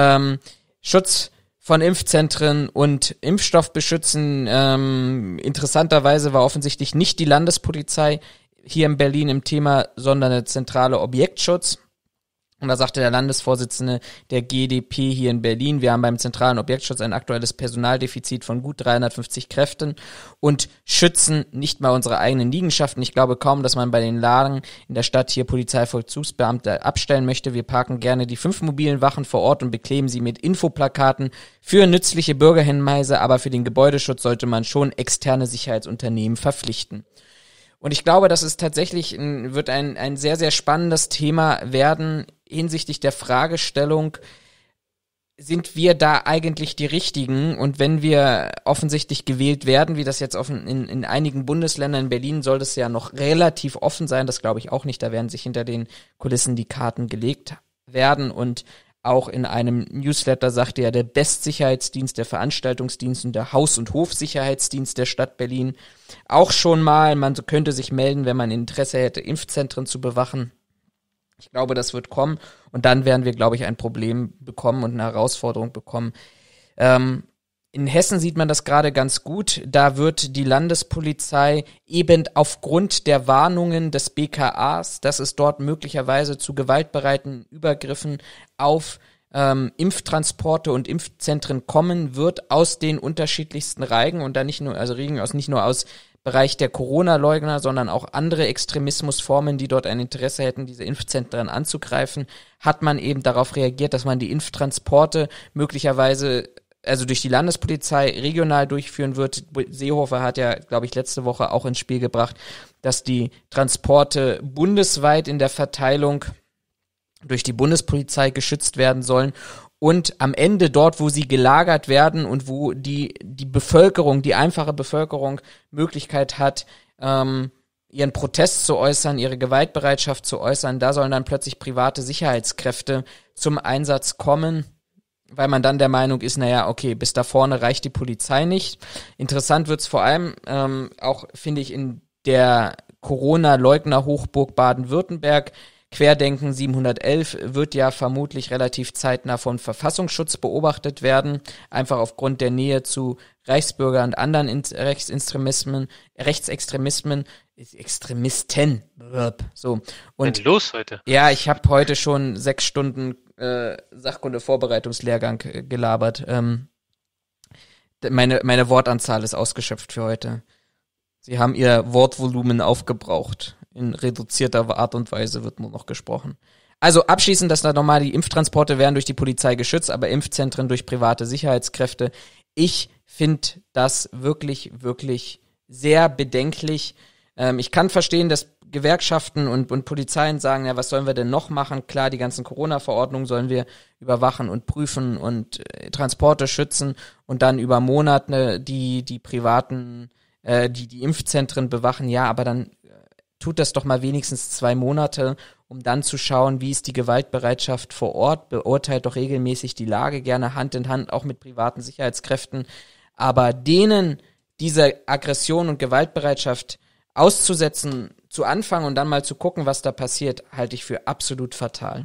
Schutz von Impfzentren und Impfstoff beschützen. Interessanterweise war offensichtlich nicht die Landespolizei hier in Berlin im Thema, sondern der zentrale Objektschutz. Und da sagte der Landesvorsitzende der GdP hier in Berlin, wir haben beim zentralen Objektschutz ein aktuelles Personaldefizit von gut 350 Kräften und schützen nicht mal unsere eigenen Liegenschaften. Ich glaube kaum, dass man bei den Lagen in der Stadt hier Polizeivollzugsbeamte abstellen möchte. Wir parken gerne die 5 mobilen Wachen vor Ort und bekleben sie mit Infoplakaten für nützliche Bürgerhinweise, aber für den Gebäudeschutz sollte man schon externe Sicherheitsunternehmen verpflichten. Und ich glaube, das ist tatsächlich, wird ein sehr, sehr spannendes Thema werden hinsichtlich der Fragestellung, sind wir da eigentlich die Richtigen? Und wenn wir offensichtlich gewählt werden, wie das jetzt in einigen Bundesländern, in Berlin soll das ja noch relativ offen sein, das glaube ich auch nicht, da werden sich hinter den Kulissen die Karten gelegt werden und auch in einem Newsletter sagte ja der Bestsicherheitsdienst, der Veranstaltungsdienst und der Haus- und Hofsicherheitsdienst der Stadt Berlin auch schon mal, man könnte sich melden, wenn man Interesse hätte, Impfzentren zu bewachen. Ich glaube, das wird kommen und dann werden wir, glaube ich, ein Problem bekommen und eine Herausforderung bekommen. In Hessen sieht man das gerade ganz gut. Da wird die Landespolizei eben aufgrund der Warnungen des BKAs, dass es dort möglicherweise zu gewaltbereiten Übergriffen auf Impftransporte und Impfzentren kommen wird, aus den unterschiedlichsten Reigen und da nicht nur aus Bereich der Corona-Leugner, sondern auch andere Extremismusformen, die dort ein Interesse hätten, diese Impfzentren anzugreifen, hat man eben darauf reagiert, dass man die Impftransporte möglicherweise durch die Landespolizei regional durchführen wird. Seehofer hat ja, glaube ich, letzte Woche auch ins Spiel gebracht, dass die Transporte bundesweit in der Verteilung durch die Bundespolizei geschützt werden sollen und am Ende dort, wo sie gelagert werden und wo die Bevölkerung, die einfache Bevölkerung Möglichkeit hat, ihren Protest zu äußern, ihre Gewaltbereitschaft zu äußern, da sollen dann plötzlich private Sicherheitskräfte zum Einsatz kommen, weil man dann der Meinung ist, naja, okay, bis da vorne reicht die Polizei nicht. Interessant wird's vor allem auch, finde ich, in der Corona-Leugner-Hochburg Baden-Württemberg. Querdenken 711 wird ja vermutlich relativ zeitnah vom Verfassungsschutz beobachtet werden, einfach aufgrund der Nähe zu Reichsbürger und anderen Rechtsextremismen, so. Und Was ist denn los heute? ja, ich habe heute schon 6 Stunden Sachkunde-Vorbereitungslehrgang gelabert. Meine Wortanzahl ist ausgeschöpft für heute. Sie haben ihr Wortvolumen aufgebraucht. In reduzierter Art und Weise wird nur noch gesprochen. Also abschließend, dass da nochmal die Impftransporte werden durch die Polizei geschützt, aber Impfzentren durch private Sicherheitskräfte. Ich finde das wirklich, wirklich sehr bedenklich. Ich kann verstehen, dass Gewerkschaften und Polizeien sagen, ja, was sollen wir denn noch machen? Klar, die ganzen Corona-Verordnungen sollen wir überwachen und prüfen und Transporte schützen und dann über Monate die privaten, die Impfzentren bewachen. Ja, aber dann tut das doch mal wenigstens 2 Monate, um dann zu schauen, wie ist die Gewaltbereitschaft vor Ort, beurteilt doch regelmäßig die Lage, gerne Hand in Hand, auch mit privaten Sicherheitskräften. Aber denen diese Aggression und Gewaltbereitschaft auszusetzen, zu anfangen und dann mal zu gucken, was da passiert, halte ich für absolut fatal.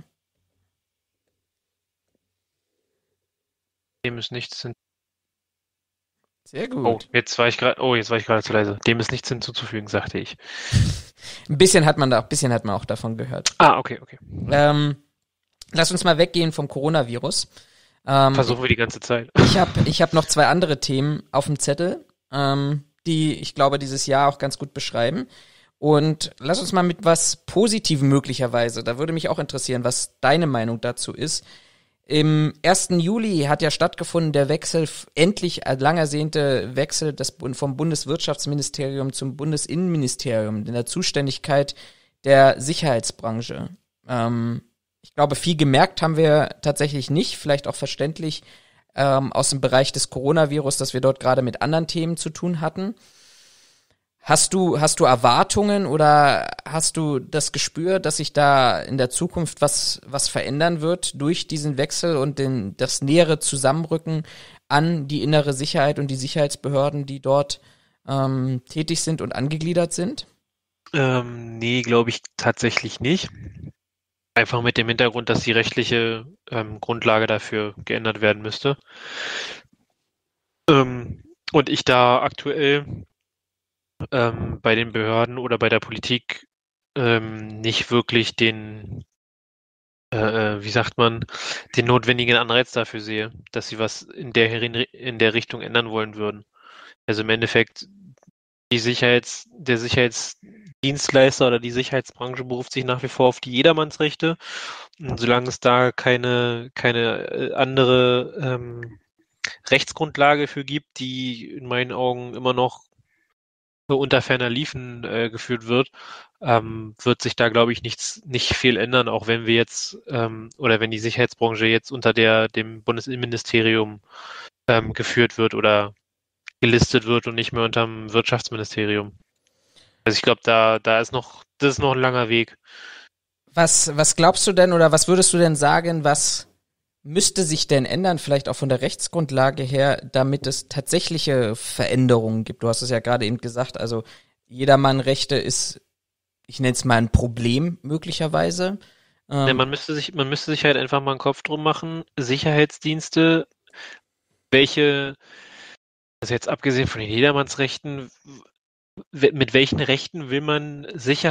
Dem ist nichts hin. Sehr Oh, gut. jetzt war ich gerade zu leise. Dem ist nichts hinzuzufügen, sagte ich. Ein bisschen hat man auch davon gehört. Ah, okay. Lass uns mal weggehen vom Coronavirus. Versuchen wir die ganze Zeit. Ich hab noch 2 andere Themen auf dem Zettel, die ich glaube dieses Jahr auch ganz gut beschreiben. Und lass uns mal mit was Positivem möglicherweise, da würde mich auch interessieren, was deine Meinung dazu ist. Im 1. Juli hat ja stattgefunden der Wechsel, endlich lang ersehnte Wechsel vom Bundeswirtschaftsministerium zum Bundesinnenministerium in der Zuständigkeit der Sicherheitsbranche. Ich glaube, viel gemerkt haben wir tatsächlich nicht, vielleicht auch verständlich aus dem Bereich des Coronavirus, dass wir dort gerade mit anderen Themen zu tun hatten. Hast du Erwartungen oder hast du das Gespür, dass sich da in der Zukunft was verändern wird durch diesen Wechsel und das nähere Zusammenrücken an die innere Sicherheit und die Sicherheitsbehörden, die dort tätig sind und angegliedert sind? Nee, glaube ich tatsächlich nicht. Einfach mit dem Hintergrund, dass die rechtliche Grundlage dafür geändert werden müsste. Und ich da aktuell bei den Behörden oder bei der Politik nicht wirklich den, wie sagt man, den notwendigen Anreiz dafür sehe, dass sie was in der Richtung ändern wollen würden. Also im Endeffekt der Sicherheitsdienstleister oder die Sicherheitsbranche beruft sich nach wie vor auf die Jedermannsrechte. Und solange es da keine andere Rechtsgrundlage für gibt, die in meinen Augen immer noch unter ferner Liefen geführt wird, wird sich da, glaube ich, nicht viel ändern, auch wenn wir jetzt oder wenn die Sicherheitsbranche jetzt unter dem Bundesinnenministerium geführt wird oder gelistet wird und nicht mehr unter dem Wirtschaftsministerium. Also ich glaube, das ist noch ein langer Weg. Was glaubst du denn oder was würdest du denn sagen, was müsste sich denn ändern, vielleicht auch von der Rechtsgrundlage her, damit es tatsächliche Veränderungen gibt? Du hast es ja gerade eben gesagt, also Jedermann-Rechte ist, ich nenne es mal ein Problem möglicherweise. Ja, man müsste sich halt einfach mal einen Kopf drum machen. Sicherheitsdienste, also jetzt abgesehen von den Jedermannsrechten, mit welchen Rechten will man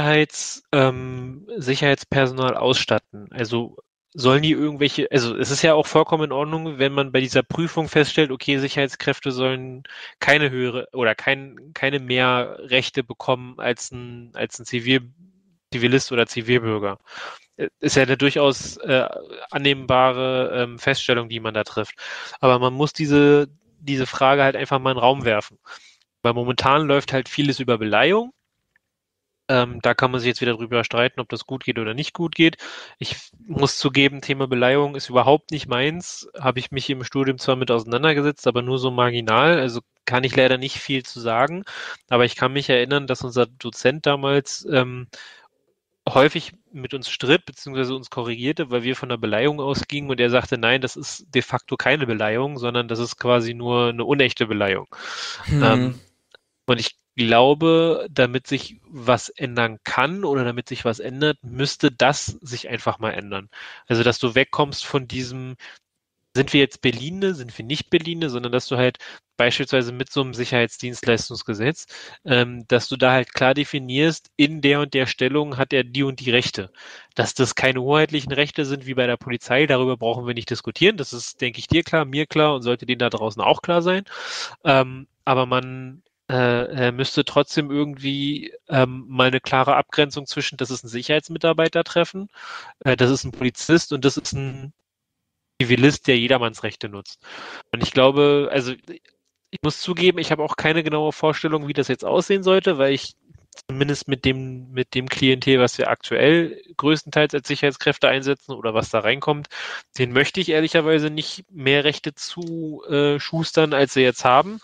Sicherheitspersonal ausstatten? Also sollen die also es ist ja auch vollkommen in Ordnung, wenn man bei dieser Prüfung feststellt, okay, Sicherheitskräfte sollen keine höhere oder keine mehr Rechte bekommen als ein Zivilist oder Zivilbürger. Ist ja eine durchaus annehmbare Feststellung, die man da trifft. Aber man muss diese Frage halt einfach mal in den Raum werfen. Weil momentan läuft halt vieles über Beleihung. Da kann man sich jetzt wieder drüber streiten, ob das gut geht oder nicht gut geht. Ich muss zugeben, Thema Beleihung ist überhaupt nicht meins. Habe ich mich im Studium zwar mit auseinandergesetzt, aber nur so marginal. Also kann ich leider nicht viel zu sagen. Aber ich kann mich erinnern, dass unser Dozent damals häufig mit uns stritt, beziehungsweise uns korrigierte, weil wir von der Beleihung ausgingen und er sagte, nein, das ist de facto keine Beleihung, sondern das ist quasi nur eine unechte Beleihung. Und ich glaube, damit sich was ändern kann oder damit sich was ändert, müsste das sich einfach mal ändern. Also, dass du wegkommst von diesem, sind wir jetzt Berline, sind wir nicht Berline, sondern dass du halt beispielsweise mit so einem Sicherheitsdienstleistungsgesetz, dass du da halt klar definierst, in der und der Stellung hat er die und die Rechte. Dass das keine hoheitlichen Rechte sind wie bei der Polizei, darüber brauchen wir nicht diskutieren. Das ist, denke ich, dir klar, mir klar und sollte denen da draußen auch klar sein. Aber man müsste trotzdem irgendwie mal eine klare Abgrenzung zwischen, das ist ein Sicherheitsmitarbeiter treffen, das ist ein Polizist und das ist ein Zivilist, der jedermanns Rechte nutzt. Und ich glaube, also ich muss zugeben, ich habe auch keine genaue Vorstellung, wie das jetzt aussehen sollte, weil ich zumindest mit dem Klientel, was wir aktuell größtenteils als Sicherheitskräfte einsetzen oder was da reinkommt, den möchte ich ehrlicherweise nicht mehr Rechte zu schustern, als sie jetzt haben.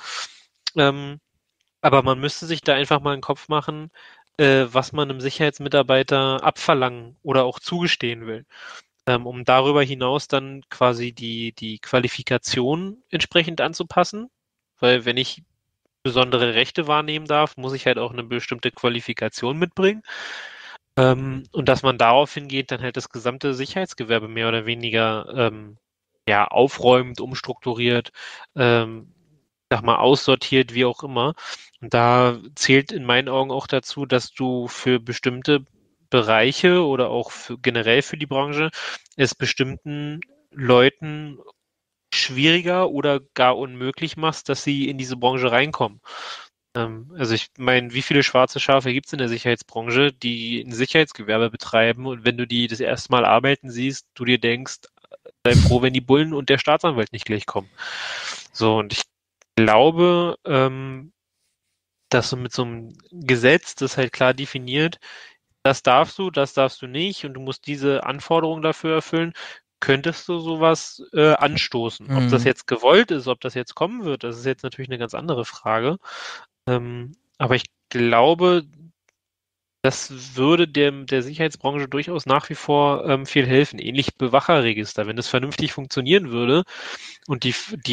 Aber man müsste sich da einfach mal einen Kopf machen, was man einem Sicherheitsmitarbeiter abverlangen oder auch zugestehen will, um darüber hinaus dann quasi die Qualifikation entsprechend anzupassen. Weil wenn ich besondere Rechte wahrnehmen darf, muss ich halt auch eine bestimmte Qualifikation mitbringen. Und dass man darauf hingeht, dann halt das gesamte Sicherheitsgewerbe mehr oder weniger ja, aufräumt, umstrukturiert, sag mal, aussortiert, wie auch immer. Und da zählt in meinen Augen auch dazu, dass du für bestimmte Bereiche oder auch generell für die Branche es bestimmten Leuten schwieriger oder gar unmöglich machst, dass sie in diese Branche reinkommen. Also ich meine, wie viele schwarze Schafe gibt es in der Sicherheitsbranche, die ein Sicherheitsgewerbe betreiben und wenn du die das erste Mal arbeiten siehst, du dir denkst, sei froh, wenn die Bullen und der Staatsanwalt nicht gleich kommen. So, und ich glaube, dass du mit so einem Gesetz, das halt klar definiert, das darfst du nicht und du musst diese Anforderungen dafür erfüllen, könntest du sowas anstoßen. Ob das jetzt gewollt ist, ob das jetzt kommen wird, das ist jetzt natürlich eine ganz andere Frage. Aber ich glaube, das würde der Sicherheitsbranche durchaus nach wie vor viel helfen. Ähnlich Bewacherregister. Wenn es vernünftig funktionieren würde und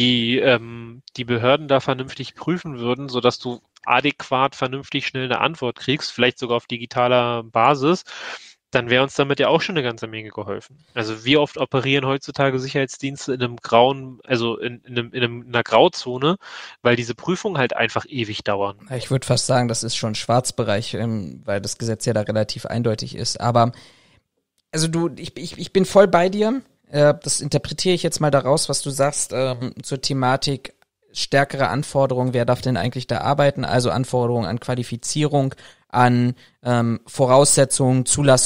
die Behörden da vernünftig prüfen würden, sodass du adäquat, vernünftig, schnell eine Antwort kriegst, vielleicht sogar auf digitaler Basis, dann wäre uns damit ja auch schon eine ganze Menge geholfen. Also wie oft operieren heutzutage Sicherheitsdienste in einem grauen, also in einer Grauzone, weil diese Prüfungen halt einfach ewig dauern. Ich würde fast sagen, das ist schon Schwarzbereich, weil das Gesetz ja da relativ eindeutig ist. Aber also ich bin voll bei dir. Das interpretiere ich jetzt mal daraus, was du sagst zur Thematik stärkere Anforderungen. Wer darf denn eigentlich da arbeiten? Also Anforderungen an Qualifizierung, an Voraussetzungen,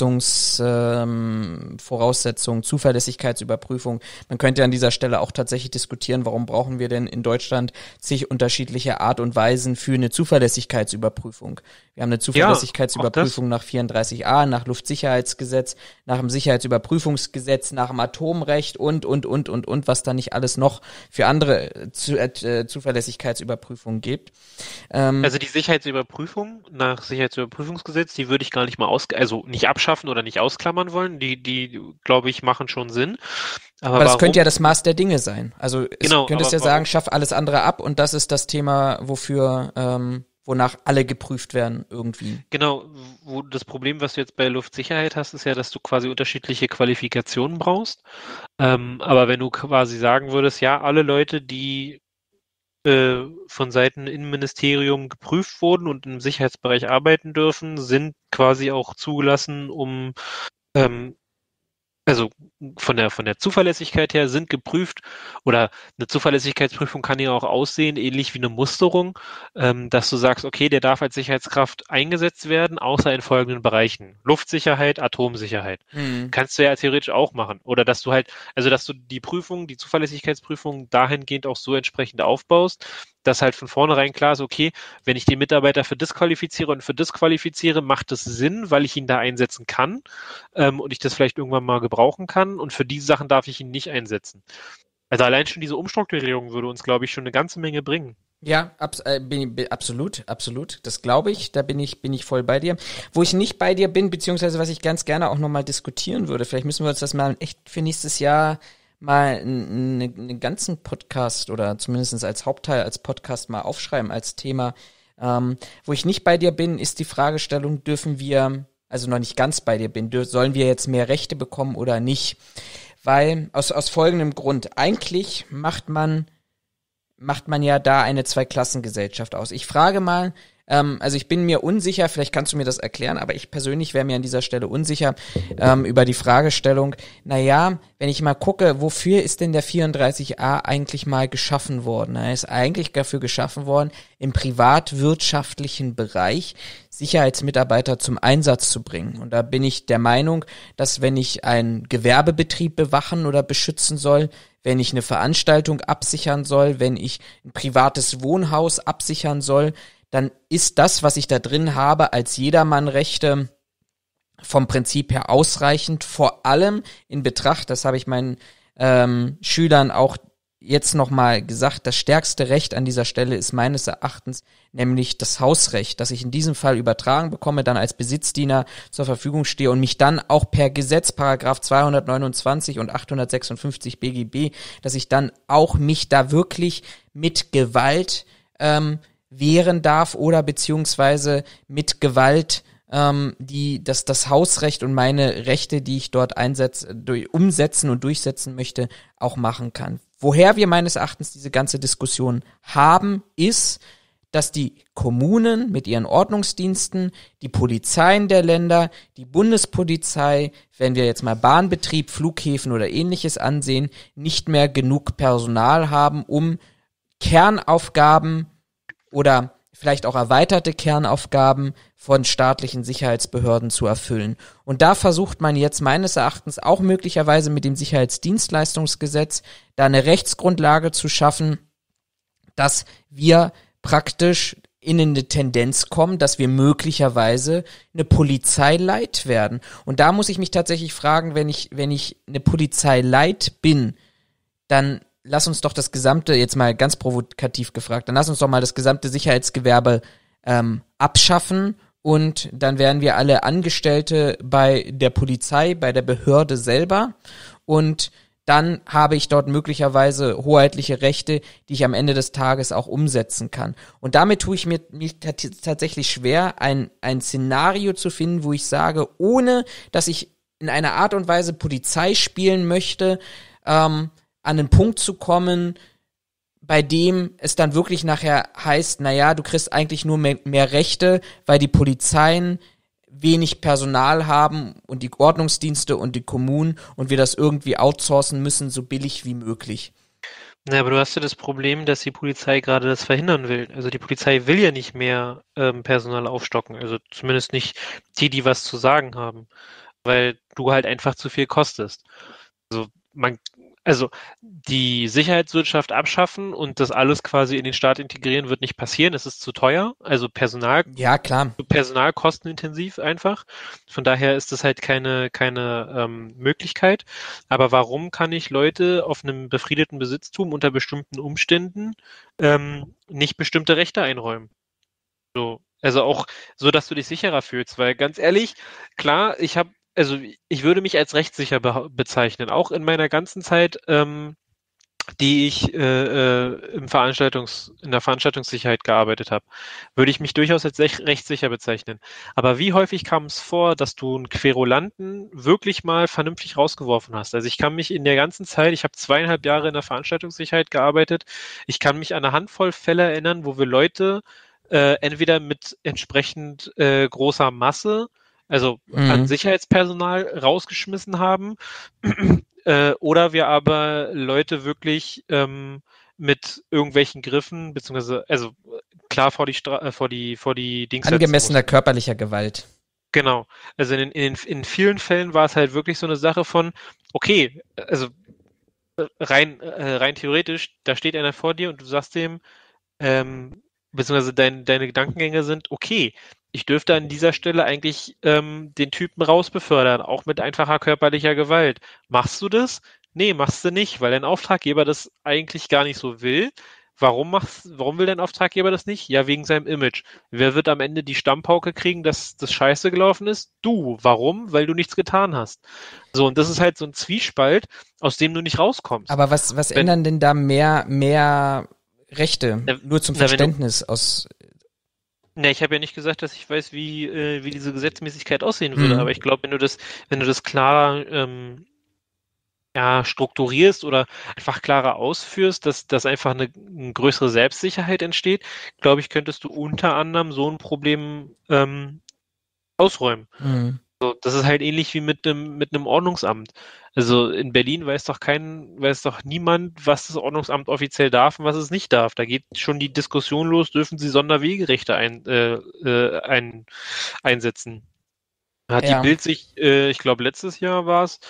Zulassungsvoraussetzungen, Zuverlässigkeitsüberprüfung. Man könnte an dieser Stelle auch tatsächlich diskutieren, warum brauchen wir denn in Deutschland zig unterschiedliche Art und Weisen für eine Zuverlässigkeitsüberprüfung. Wir haben eine Zuverlässigkeitsüberprüfung nach 34a, nach Luftsicherheitsgesetz, nach dem Sicherheitsüberprüfungsgesetz, nach dem Atomrecht und, was da nicht alles noch für andere Zuverlässigkeitsüberprüfungen gibt. Also die Sicherheitsüberprüfung nach Sicherheitsüberprüfungsgesetz, die würde ich gar nicht mal also nicht abschaffen oder nicht ausklammern wollen. Die glaube ich, machen schon Sinn. Aber das könnte ja das Maß der Dinge sein. Also könntest ja sagen, schaff alles andere ab und das ist das Thema, wonach alle geprüft werden irgendwie. Genau, wo das Problem, was du jetzt bei Luftsicherheit hast, ist ja, dass du quasi unterschiedliche Qualifikationen brauchst. Aber wenn du quasi sagen würdest, ja, alle Leute, die von Seiten Innenministerium geprüft wurden und im Sicherheitsbereich arbeiten dürfen, sind quasi auch zugelassen, um also von der Zuverlässigkeit her sind geprüft oder eine Zuverlässigkeitsprüfung kann ja auch aussehen, ähnlich wie eine Musterung, dass du sagst, okay, der darf als Sicherheitskraft eingesetzt werden, außer in folgenden Bereichen. Luftsicherheit, Atomsicherheit. Kannst du ja theoretisch auch machen. Oder dass du halt, also dass du die Zuverlässigkeitsprüfung dahingehend auch so entsprechend aufbaust, dass halt von vornherein klar ist, okay, wenn ich den Mitarbeiter für disqualifiziere und für disqualifiziere, macht es Sinn, weil ich ihn da einsetzen kann und ich das vielleicht irgendwann mal gebrauchen kann und für diese Sachen darf ich ihn nicht einsetzen. Also allein schon diese Umstrukturierung würde uns, glaube ich, schon eine ganze Menge bringen. Ja, absolut. Das glaube ich, da bin ich voll bei dir. Wo ich nicht bei dir bin, beziehungsweise was ich ganz gerne auch nochmal diskutieren würde, vielleicht müssen wir uns das mal echt für nächstes Jahr mal einen ganzen Podcast oder zumindest als Hauptteil als Podcast mal aufschreiben als Thema. Wo ich nicht bei dir bin, ist die Fragestellung, dürfen wir, also noch nicht ganz bei dir bin, sollen wir jetzt mehr Rechte bekommen oder nicht? Weil, aus folgendem Grund, eigentlich macht man ja da eine Zweiklassengesellschaft aus. Ich frage mal, also ich bin mir unsicher, vielleicht kannst du mir das erklären, aber ich persönlich wäre mir an dieser Stelle unsicher über die Fragestellung, naja, wenn ich mal gucke, wofür ist denn der 34a eigentlich mal geschaffen worden? Er ist eigentlich dafür geschaffen worden, im privatwirtschaftlichen Bereich Sicherheitsmitarbeiter zum Einsatz zu bringen. Und da bin ich der Meinung, dass wenn ich einen Gewerbebetrieb bewachen oder beschützen soll, wenn ich eine Veranstaltung absichern soll, wenn ich ein privates Wohnhaus absichern soll, dann ist das, was ich da drin habe, als Jedermannrechte vom Prinzip her ausreichend, vor allem in Betracht, das habe ich meinen Schülern auch jetzt nochmal gesagt, das stärkste Recht an dieser Stelle ist meines Erachtens nämlich das Hausrecht, das ich in diesem Fall übertragen bekomme, dann als Besitzdiener zur Verfügung stehe und mich dann auch per Gesetz, Paragraph 229 und 856 BGB, dass ich dann auch mich da wirklich mit Gewalt wehren darf oder beziehungsweise mit Gewalt das Hausrecht und meine Rechte, die ich dort umsetzen und durchsetzen möchte, auch machen kann. Woher wir meines Erachtens diese ganze Diskussion haben, ist, dass die Kommunen mit ihren Ordnungsdiensten, die Polizeien der Länder, die Bundespolizei, wenn wir jetzt mal Bahnbetrieb, Flughäfen oder ähnliches ansehen, nicht mehr genug Personal haben, um Kernaufgaben oder vielleicht auch erweiterte Kernaufgaben von staatlichen Sicherheitsbehörden zu erfüllen. Und da versucht man jetzt meines Erachtens auch möglicherweise mit dem Sicherheitsdienstleistungsgesetz da eine Rechtsgrundlage zu schaffen, dass wir praktisch in eine Tendenz kommen, dass wir möglicherweise eine Polizeileit werden. Und da muss ich mich tatsächlich fragen, wenn ich eine Polizeileit bin, dann lass uns doch das gesamte, jetzt mal ganz provokativ gefragt, dann lass uns doch mal das gesamte Sicherheitsgewerbe abschaffen und dann wären wir alle Angestellte bei der Polizei, bei der Behörde selber und dann habe ich dort möglicherweise hoheitliche Rechte, die ich am Ende des Tages auch umsetzen kann. Und damit tue ich mir tatsächlich schwer, ein Szenario zu finden, wo ich sage, ohne dass ich in einer Art und Weise Polizei spielen möchte, an einen Punkt zu kommen, bei dem es dann wirklich nachher heißt, naja, du kriegst eigentlich nur mehr Rechte, weil die Polizeien wenig Personal haben und die Ordnungsdienste und die Kommunen und wir das irgendwie outsourcen müssen, so billig wie möglich. Na, aber du hast ja das Problem, dass die Polizei gerade das verhindern will. Also die Polizei will ja nicht mehr Personal aufstocken, also zumindest nicht die was zu sagen haben, weil du halt einfach zu viel kostest. Also die Sicherheitswirtschaft abschaffen und das alles quasi in den Staat integrieren wird nicht passieren. Es ist zu teuer. Also Ja, klar. Personalkostenintensiv einfach. Von daher ist das halt keine Möglichkeit. Aber warum kann ich Leute auf einem befriedeten Besitztum unter bestimmten Umständen nicht bestimmte Rechte einräumen? So, also auch so, dass du dich sicherer fühlst, weil ganz ehrlich, klar, also ich würde mich als rechtssicher bezeichnen, auch in meiner ganzen Zeit, die ich in der Veranstaltungssicherheit gearbeitet habe, würde ich mich durchaus als rechtssicher bezeichnen. Aber wie häufig kam es vor, dass du einen Querulanten wirklich mal vernünftig rausgeworfen hast? Also ich kann mich in der ganzen Zeit, ich habe 2,5 Jahre in der Veranstaltungssicherheit gearbeitet, ich kann mich an eine Handvoll Fälle erinnern, wo wir Leute entweder mit entsprechend großer Masse, also an Sicherheitspersonal rausgeschmissen haben, oder wir aber Leute wirklich mit irgendwelchen Griffen, beziehungsweise, also klar vor die Dings angemessener körperlicher Gewalt. Genau. Also in vielen Fällen war es halt wirklich so eine Sache von, okay, also rein theoretisch, da steht einer vor dir und du sagst dem, beziehungsweise deine Gedankengänge sind, okay, ich dürfte an dieser Stelle eigentlich den Typen rausbefördern, auch mit einfacher körperlicher Gewalt. Machst du das? Nee, machst du nicht, weil dein Auftraggeber das eigentlich gar nicht so will. Warum will dein Auftraggeber das nicht? Ja, wegen seinem Image. Wer wird am Ende die Stammpauke kriegen, dass das scheiße gelaufen ist? Du. Warum? Weil du nichts getan hast. So, und das ist halt so ein Zwiespalt, aus dem du nicht rauskommst. Aber was ändern denn da mehr Rechte? Nur zum Verständnis aus Ne, ich habe ja nicht gesagt, dass ich weiß, wie diese Gesetzmäßigkeit aussehen würde, aber Mhm. ich glaube, wenn du das klarer ja, strukturierst oder einfach klarer ausführst, dass einfach eine größere Selbstsicherheit entsteht, glaube ich, könntest du unter anderem so ein Problem ausräumen. Mhm. So, das ist halt ähnlich wie mit einem Ordnungsamt. Also in Berlin weiß doch niemand, was das Ordnungsamt offiziell darf und was es nicht darf. Da geht schon die Diskussion los, dürfen sie Sonderwegerichter einsetzen. Da hat die Ja, Bild sich, ich glaube letztes Jahr war es,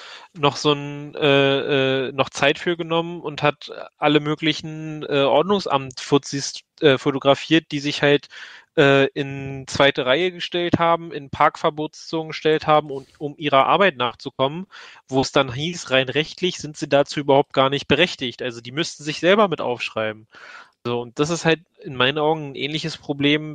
noch Zeit für genommen und hat alle möglichen Ordnungsamt-Fuzis fotografiert, die sich halt in zweite Reihe gestellt haben, in Parkverbotszonen gestellt haben, um ihrer Arbeit nachzukommen, wo es dann hieß, rein rechtlich sind sie dazu überhaupt gar nicht berechtigt. Also die müssten sich selber mit aufschreiben. So, und das ist halt in meinen Augen ein ähnliches Problem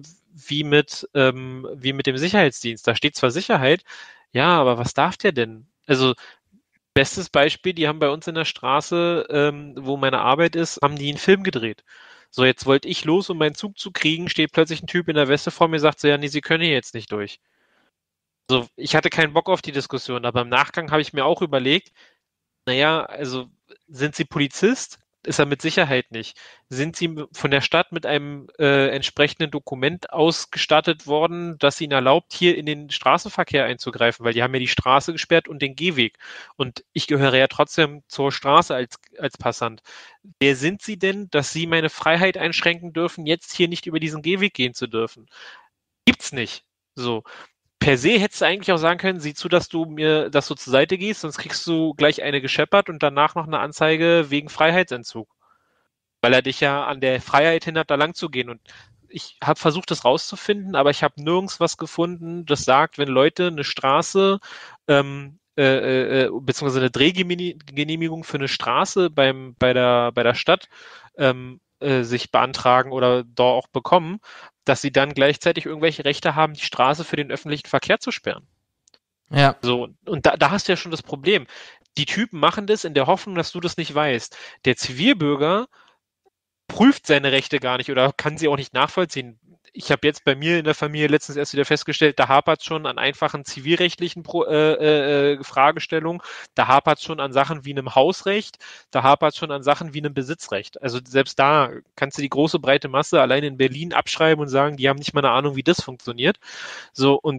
wie mit dem Sicherheitsdienst. Da steht zwar Sicherheit, ja, aber was darf der denn? Also, bestes Beispiel, die haben bei uns in der Straße, wo meine Arbeit ist, haben die einen Film gedreht. So, jetzt wollte ich los, um meinen Zug zu kriegen, steht plötzlich ein Typ in der Weste vor mir, sagt so, ja, nee, Sie können hier jetzt nicht durch. So, ich hatte keinen Bock auf die Diskussion, aber im Nachgang habe ich mir auch überlegt, naja, also sind Sie Polizist? Ist er mit Sicherheit nicht. Sind Sie von der Stadt mit einem entsprechenden Dokument ausgestattet worden, das Ihnen erlaubt, hier in den Straßenverkehr einzugreifen? Weil die haben ja die Straße gesperrt und den Gehweg. Und ich gehöre ja trotzdem zur Straße als Passant. Wer sind Sie denn, dass Sie meine Freiheit einschränken dürfen, jetzt hier nicht über diesen Gehweg gehen zu dürfen? Gibt's nicht. So per se hättest du eigentlich auch sagen können, sieh zu, dass du zur Seite gehst, sonst kriegst du gleich eine gescheppert und danach noch eine Anzeige wegen Freiheitsentzug. Weil er dich ja an der Freiheit hindert, da lang zu gehen. Und ich habe versucht, das rauszufinden, aber ich habe nirgends was gefunden, das sagt, wenn Leute eine Straße beziehungsweise eine Drehgenehmigung für eine Straße bei der Stadt sich beantragen oder dort auch bekommen, dass sie dann gleichzeitig irgendwelche Rechte haben, die Straße für den öffentlichen Verkehr zu sperren. ja. So, und da hast du ja schon das Problem. Die Typen machen das in der Hoffnung, dass du das nicht weißt. Der Zivilbürger prüft seine Rechte gar nicht oder kann sie auch nicht nachvollziehen. Ich habe jetzt bei mir in der Familie letztens erst wieder festgestellt, da hapert es schon an einfachen zivilrechtlichen Fragestellungen, da hapert es schon an Sachen wie einem Hausrecht, da hapert es schon an Sachen wie einem Besitzrecht. Also selbst da kannst du die große breite Masse allein in Berlin abschreiben und sagen, die haben nicht mal eine Ahnung, wie das funktioniert. So, und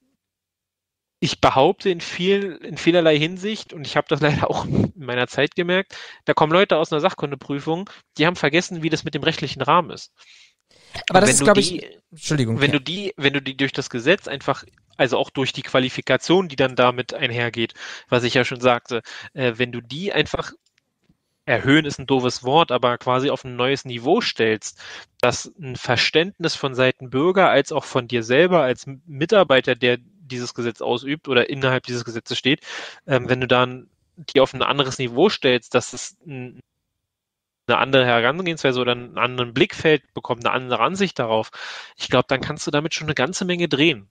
ich behaupte in vielerlei Hinsicht, und ich habe das leider auch in meiner Zeit gemerkt, da kommen Leute aus einer Sachkundeprüfung, die haben vergessen, wie das mit dem rechtlichen Rahmen ist. Aber Und das ist, glaube ich, Entschuldigung, ja. wenn du die durch das Gesetz einfach, also auch durch die Qualifikation, die dann damit einhergeht, was ich ja schon sagte, wenn du die einfach erhöhen ist ein doofes Wort, aber quasi auf ein neues Niveau stellst, dass ein Verständnis von Seiten Bürger als auch von dir selber als Mitarbeiter, der dieses Gesetz ausübt oder innerhalb dieses Gesetzes steht, wenn du dann die auf ein anderes Niveau stellst, dass es eine andere Herangehensweise oder einen anderen Blickfeld bekommt, eine andere Ansicht darauf, ich glaube, dann kannst du damit schon eine ganze Menge drehen.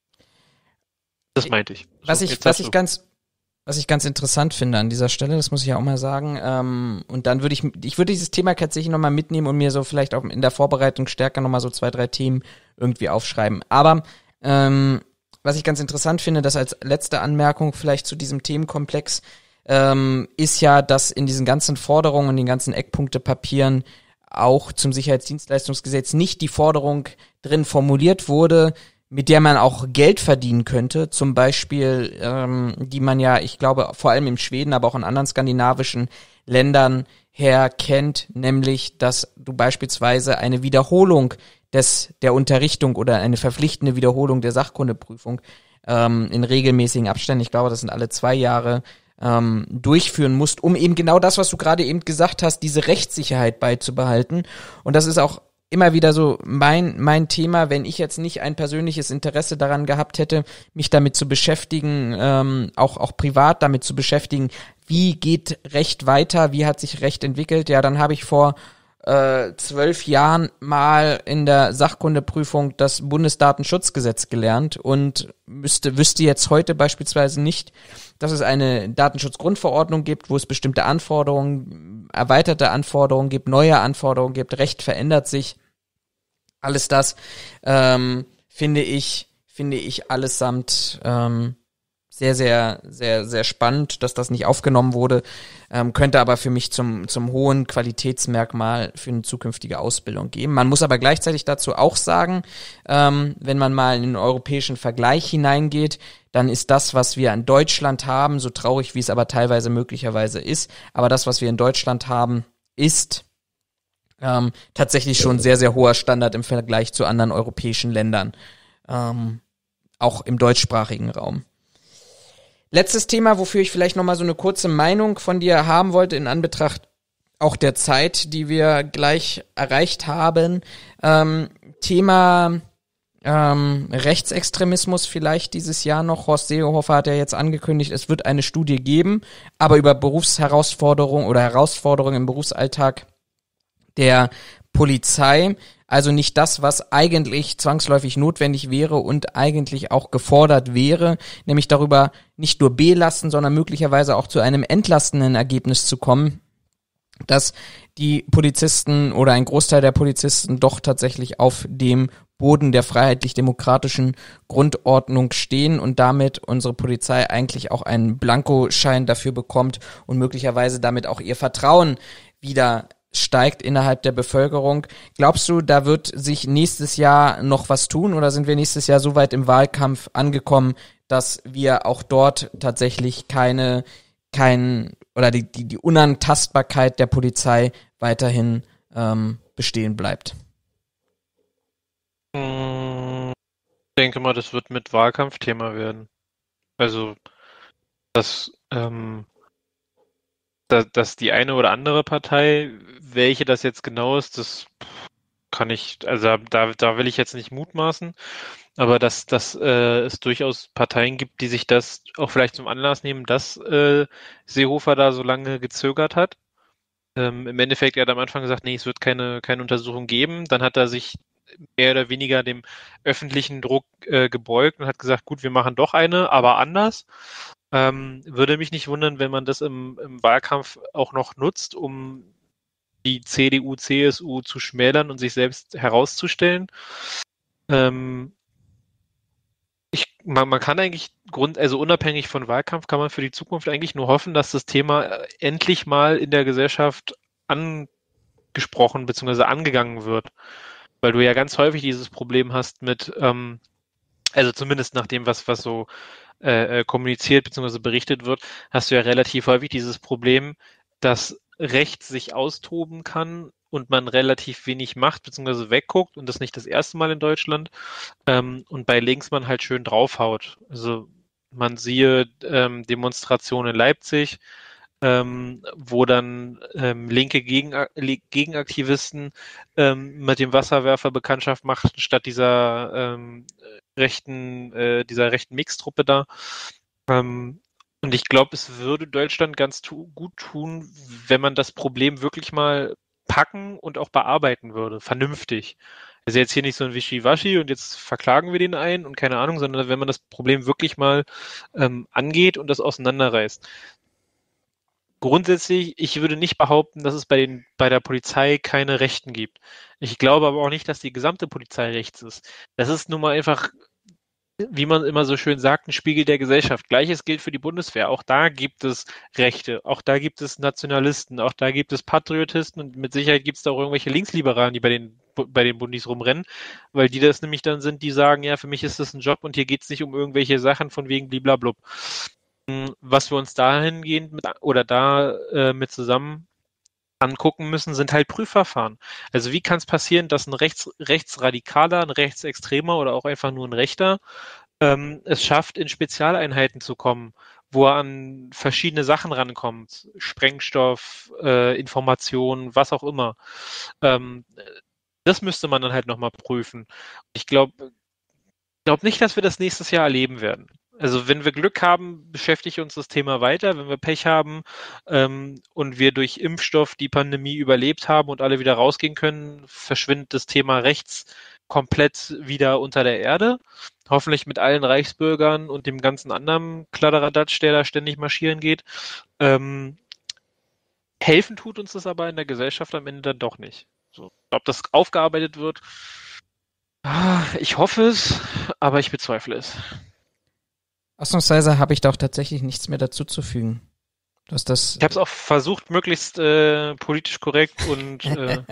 Das meinte ich. So, jetzt hast du. Was ich ganz interessant finde an dieser Stelle, das muss ich ja auch mal sagen, und dann würde ich würde dieses Thema tatsächlich nochmal mitnehmen und mir so vielleicht auch in der Vorbereitung stärker nochmal so 2, 3 Themen irgendwie aufschreiben. Aber was ich ganz interessant finde, das als letzte Anmerkung vielleicht zu diesem Themenkomplex, ist ja, dass in diesen ganzen Forderungen und den ganzen Eckpunktepapieren auch zum Sicherheitsdienstleistungsgesetz nicht die Forderung drin formuliert wurde, mit der man auch Geld verdienen könnte, zum Beispiel, die man ja, ich glaube, vor allem in Schweden, aber auch in anderen skandinavischen Ländern her kennt, nämlich, dass du beispielsweise eine Wiederholung der Unterrichtung oder eine verpflichtende Wiederholung der Sachkundeprüfung in regelmäßigen Abständen, ich glaube, das sind alle 2 Jahre, durchführen musst, um eben genau das, was du gerade eben gesagt hast, diese Rechtssicherheit beizubehalten. Und das ist auch immer wieder so mein Thema, wenn ich jetzt nicht ein persönliches Interesse daran gehabt hätte, mich damit zu beschäftigen, auch privat damit zu beschäftigen, wie geht Recht weiter, wie hat sich Recht entwickelt, ja, dann habe ich vor 12 Jahren mal in der Sachkundeprüfung das Bundesdatenschutzgesetz gelernt und wüsste jetzt heute beispielsweise nicht, dass es eine Datenschutzgrundverordnung gibt, wo es bestimmte Anforderungen, erweiterte Anforderungen gibt, neue Anforderungen gibt, Recht verändert sich. Alles das finde ich allesamt sehr, sehr, sehr, sehr spannend, dass das nicht aufgenommen wurde, könnte aber für mich zum hohen Qualitätsmerkmal für eine zukünftige Ausbildung geben. Man muss aber gleichzeitig dazu auch sagen, wenn man mal in den europäischen Vergleich hineingeht, dann ist das, was wir in Deutschland haben, so traurig wie es aber teilweise möglicherweise ist, aber das, was wir in Deutschland haben, ist tatsächlich schon sehr, sehr hoher Standard im Vergleich zu anderen europäischen Ländern, auch im deutschsprachigen Raum. Letztes Thema, wofür ich vielleicht nochmal so eine kurze Meinung von dir haben wollte, in Anbetracht auch der Zeit, die wir gleich erreicht haben. Thema Rechtsextremismus vielleicht dieses Jahr noch. Horst Seehofer hat ja jetzt angekündigt, es wird eine Studie geben, aber über Berufsherausforderungen oder Herausforderungen im Berufsalltag der Polizei. Also nicht das, was eigentlich zwangsläufig notwendig wäre und eigentlich auch gefordert wäre, nämlich darüber nicht nur belasten, sondern möglicherweise auch zu einem entlastenden Ergebnis zu kommen, dass die Polizisten oder ein Großteil der Polizisten doch tatsächlich auf dem Boden der freiheitlich-demokratischen Grundordnung stehen und damit unsere Polizei eigentlich auch einen Blankoschein dafür bekommt und möglicherweise damit auch ihr Vertrauen wieder steigt innerhalb der Bevölkerung. Glaubst du, da wird sich nächstes Jahr noch was tun oder sind wir nächstes Jahr so weit im Wahlkampf angekommen, dass wir auch dort tatsächlich die Unantastbarkeit der Polizei weiterhin bestehen bleibt? Ich denke mal, das wird mit Wahlkampfthema werden. Also, dass die eine oder andere Partei, welche das jetzt genau ist, das kann ich, also da will ich jetzt nicht mutmaßen, aber dass es durchaus Parteien gibt, die sich das auch vielleicht zum Anlass nehmen, dass Seehofer da so lange gezögert hat. Im Endeffekt, er hat am Anfang gesagt, nee, es wird keine Untersuchung geben. Dann hat er sich mehr oder weniger dem öffentlichen Druck gebeugt und hat gesagt, gut, wir machen doch eine, aber anders. Würde mich nicht wundern, wenn man das im Wahlkampf auch noch nutzt, um die CDU, CSU zu schmälern und sich selbst herauszustellen. Man kann eigentlich also unabhängig von Wahlkampf, kann man für die Zukunft eigentlich nur hoffen, dass das Thema endlich mal in der Gesellschaft angesprochen bzw. angegangen wird. Weil du ja ganz häufig dieses Problem hast mit, also zumindest nach dem, was so kommuniziert bzw. berichtet wird, hast du ja relativ häufig dieses Problem, dass rechts sich austoben kann und man relativ wenig macht bzw. wegguckt und das nicht das erste Mal in Deutschland und bei links man halt schön draufhaut. Also man siehe Demonstrationen in Leipzig, wo dann linke Gegenaktivisten mit dem Wasserwerfer Bekanntschaft machten, statt dieser rechten Mixtruppe da. Und ich glaube, es würde Deutschland ganz gut tun, wenn man das Problem wirklich mal packen und auch bearbeiten würde, vernünftig. Also jetzt hier nicht so ein Wischiwaschi und jetzt verklagen wir den einen und keine Ahnung, sondern wenn man das Problem wirklich mal angeht und das auseinanderreißt. Grundsätzlich, ich würde nicht behaupten, dass es bei der Polizei keine Rechten gibt. Ich glaube aber auch nicht, dass die gesamte Polizei rechts ist. Das ist nun mal einfach, wie man immer so schön sagt, ein Spiegel der Gesellschaft. Gleiches gilt für die Bundeswehr. Auch da gibt es Rechte, auch da gibt es Nationalisten, auch da gibt es Patriotisten und mit Sicherheit gibt es da auch irgendwelche Linksliberalen, die bei den Bundis rumrennen, weil die das nämlich dann sind, die sagen, ja, für mich ist das ein Job und hier geht es nicht um irgendwelche Sachen von wegen bliblablub. Was wir uns dahingehend mit zusammen angucken müssen, sind halt Prüfverfahren. Also wie kann es passieren, dass ein Rechtsradikaler, ein Rechtsextremer oder auch einfach nur ein Rechter es schafft, in Spezialeinheiten zu kommen, wo er an verschiedene Sachen rankommt, Sprengstoff, Informationen, was auch immer. Das müsste man dann halt nochmal prüfen. Ich glaube nicht, dass wir das nächstes Jahr erleben werden. Also wenn wir Glück haben, beschäftigt uns das Thema weiter. Wenn wir Pech haben und wir durch Impfstoff die Pandemie überlebt haben und alle wieder rausgehen können, verschwindet das Thema rechts komplett wieder unter der Erde. Hoffentlich mit allen Reichsbürgern und dem ganzen anderen Kladderadatsch, der da ständig marschieren geht. Helfen tut uns das aber in der Gesellschaft am Ende dann doch nicht. So, ob das aufgearbeitet wird, Ich hoffe es, aber ich bezweifle es. Ausnahmsweise habe ich da auch tatsächlich nichts mehr dazu zu fügen. Du hast das. Ich habe es auch versucht, möglichst politisch korrekt und